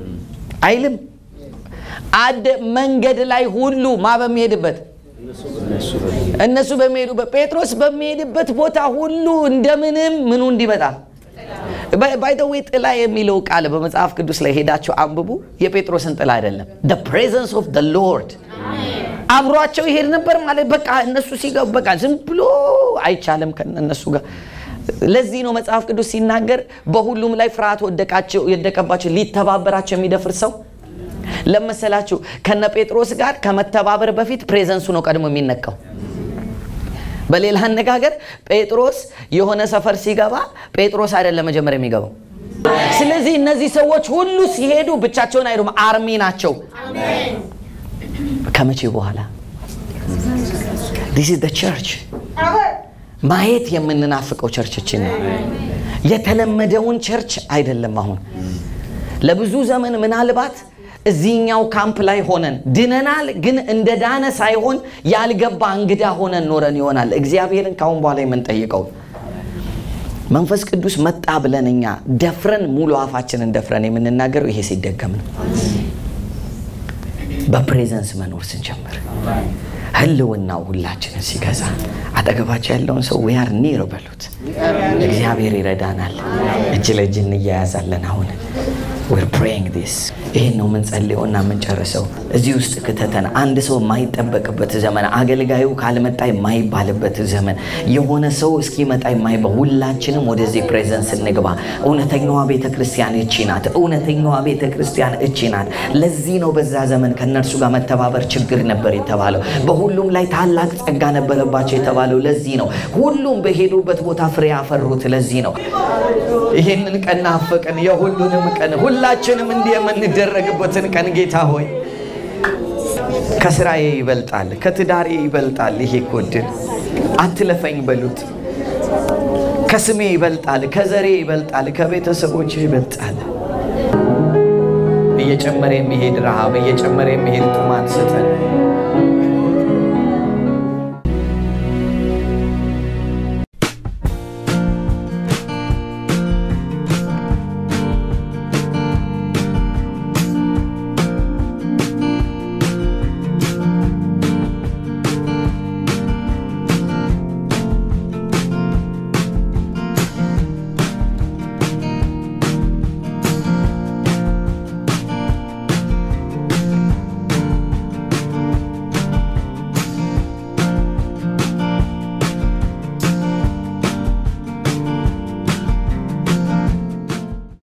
አይልም መንገድ ላይ ሁሉ ማበም ሄድበት እነሱ በሚሄዱበት ጴጥሮስ በሚሄድበት ቦታ ሁሉ እንደምንም ምኑ እንዲመጣ ባይ ዘ ዌይ ጥላ የሚለው ቃል በመጽሐፍ ቅዱስ ላይ ሄዳችሁ አንብቡ። የጴጥሮስን ጥላ አይደለም the presence of the Lord አብሯቸው ይሄድ ነበር ማለት በቃ እነሱ ሲገቡ በቃ ዝም ብሎ አይቻለም ከነሱ ጋር። ለዚህ ነው መጽሐፍ ቅዱስ ሲናገር በሁሉም ላይ ፍርሃት ወደቀባቸው ሊተባበራቸው የሚደፍር ሰው ለመሰላችሁ ከነ ጴጥሮስ ጋር ከመተባበር በፊት ፕሬዘንሱ ነው ቀድሞ የሚነካው። በሌላ አነጋገር ጴጥሮስ የሆነ ሰፈር ሲገባ ጴጥሮስ አይደለም መጀመሪያ የሚገባው። ስለዚህ እነዚህ ሰዎች ሁሉ ሲሄዱ ብቻቸውን አይደሉም፣ አርሚ ናቸው። አሜን። ከመቼ በኋላ this is the church ማየት የምንናፍቀው ቸርችችን ነው። የተለመደውን ቸርች አይደለም። አሁን ለብዙ ዘመን ምናልባት እዚህኛው ካምፕ ላይ ሆነን ድነናል፣ ግን እንደ ዳነ ሳይሆን ያልገባ እንግዳ ሆነን ኖረን ይሆናል። እግዚአብሔርን ካሁን በኋላ የምንጠይቀው መንፈስ ቅዱስ መጣ ብለንኛ ደፍረን ሙሉ አፋችንን ደፍረን የምንናገረው ይሄ ሲደገም ነው። በፕሬዘንስ መኖር ስንጀምር ህልውናው ሁላችንን ሲገዛ አጠገባቸው ያለውን ሰው we are near በሉት። እግዚአብሔር ይረዳናል። እጅ ለእጅ እንያያዛለን። አሁን we're praying this ይሄን ነው የምንጸልየውና የምንጨርሰው። እዚህ ውስጥ ከተተን አንድ ሰው የማይጠበቅበት ዘመን፣ አገልጋዩ ካልመጣ የማይባልበት ዘመን፣ የሆነ ሰው እስኪመጣ የማይባል ሁላችንም ወደዚህ ፕሬዘንስ እንግባ። እውነተኛዋ ቤተክርስቲያን እቺ ናት። እውነተኛዋ ቤተክርስቲያን እቺ ናት። ለዚህ ነው በዛ ዘመን ከነርሱ ጋር መተባበር ችግር ነበር የተባለው። በሁሉም ላይ ታላቅ ጸጋ ነበረባቸው የተባለው ለዚህ ነው። ሁሉም በሄዱበት ቦታ ፍሬ ያፈሩት ለዚህ ነው። ይሄንን ቀን ናፈቀን፣ የሁሉንም ቀን ሁላችንም እንደምንደረግበትን ቀን ጌታ ሆይ ከስራዬ ይበልጣል፣ ከትዳሬ ይበልጣል፣ ይሄ ኮድል አትለፈኝ በሉት። ከስሜ ይበልጣል፣ ከዘሬ ይበልጣል፣ ከቤተሰቦቼ ይበልጣል። እየጨመረ የሚሄድ ረሃብ፣ እየጨመረ የሚሄድ ጥማት ስጠን።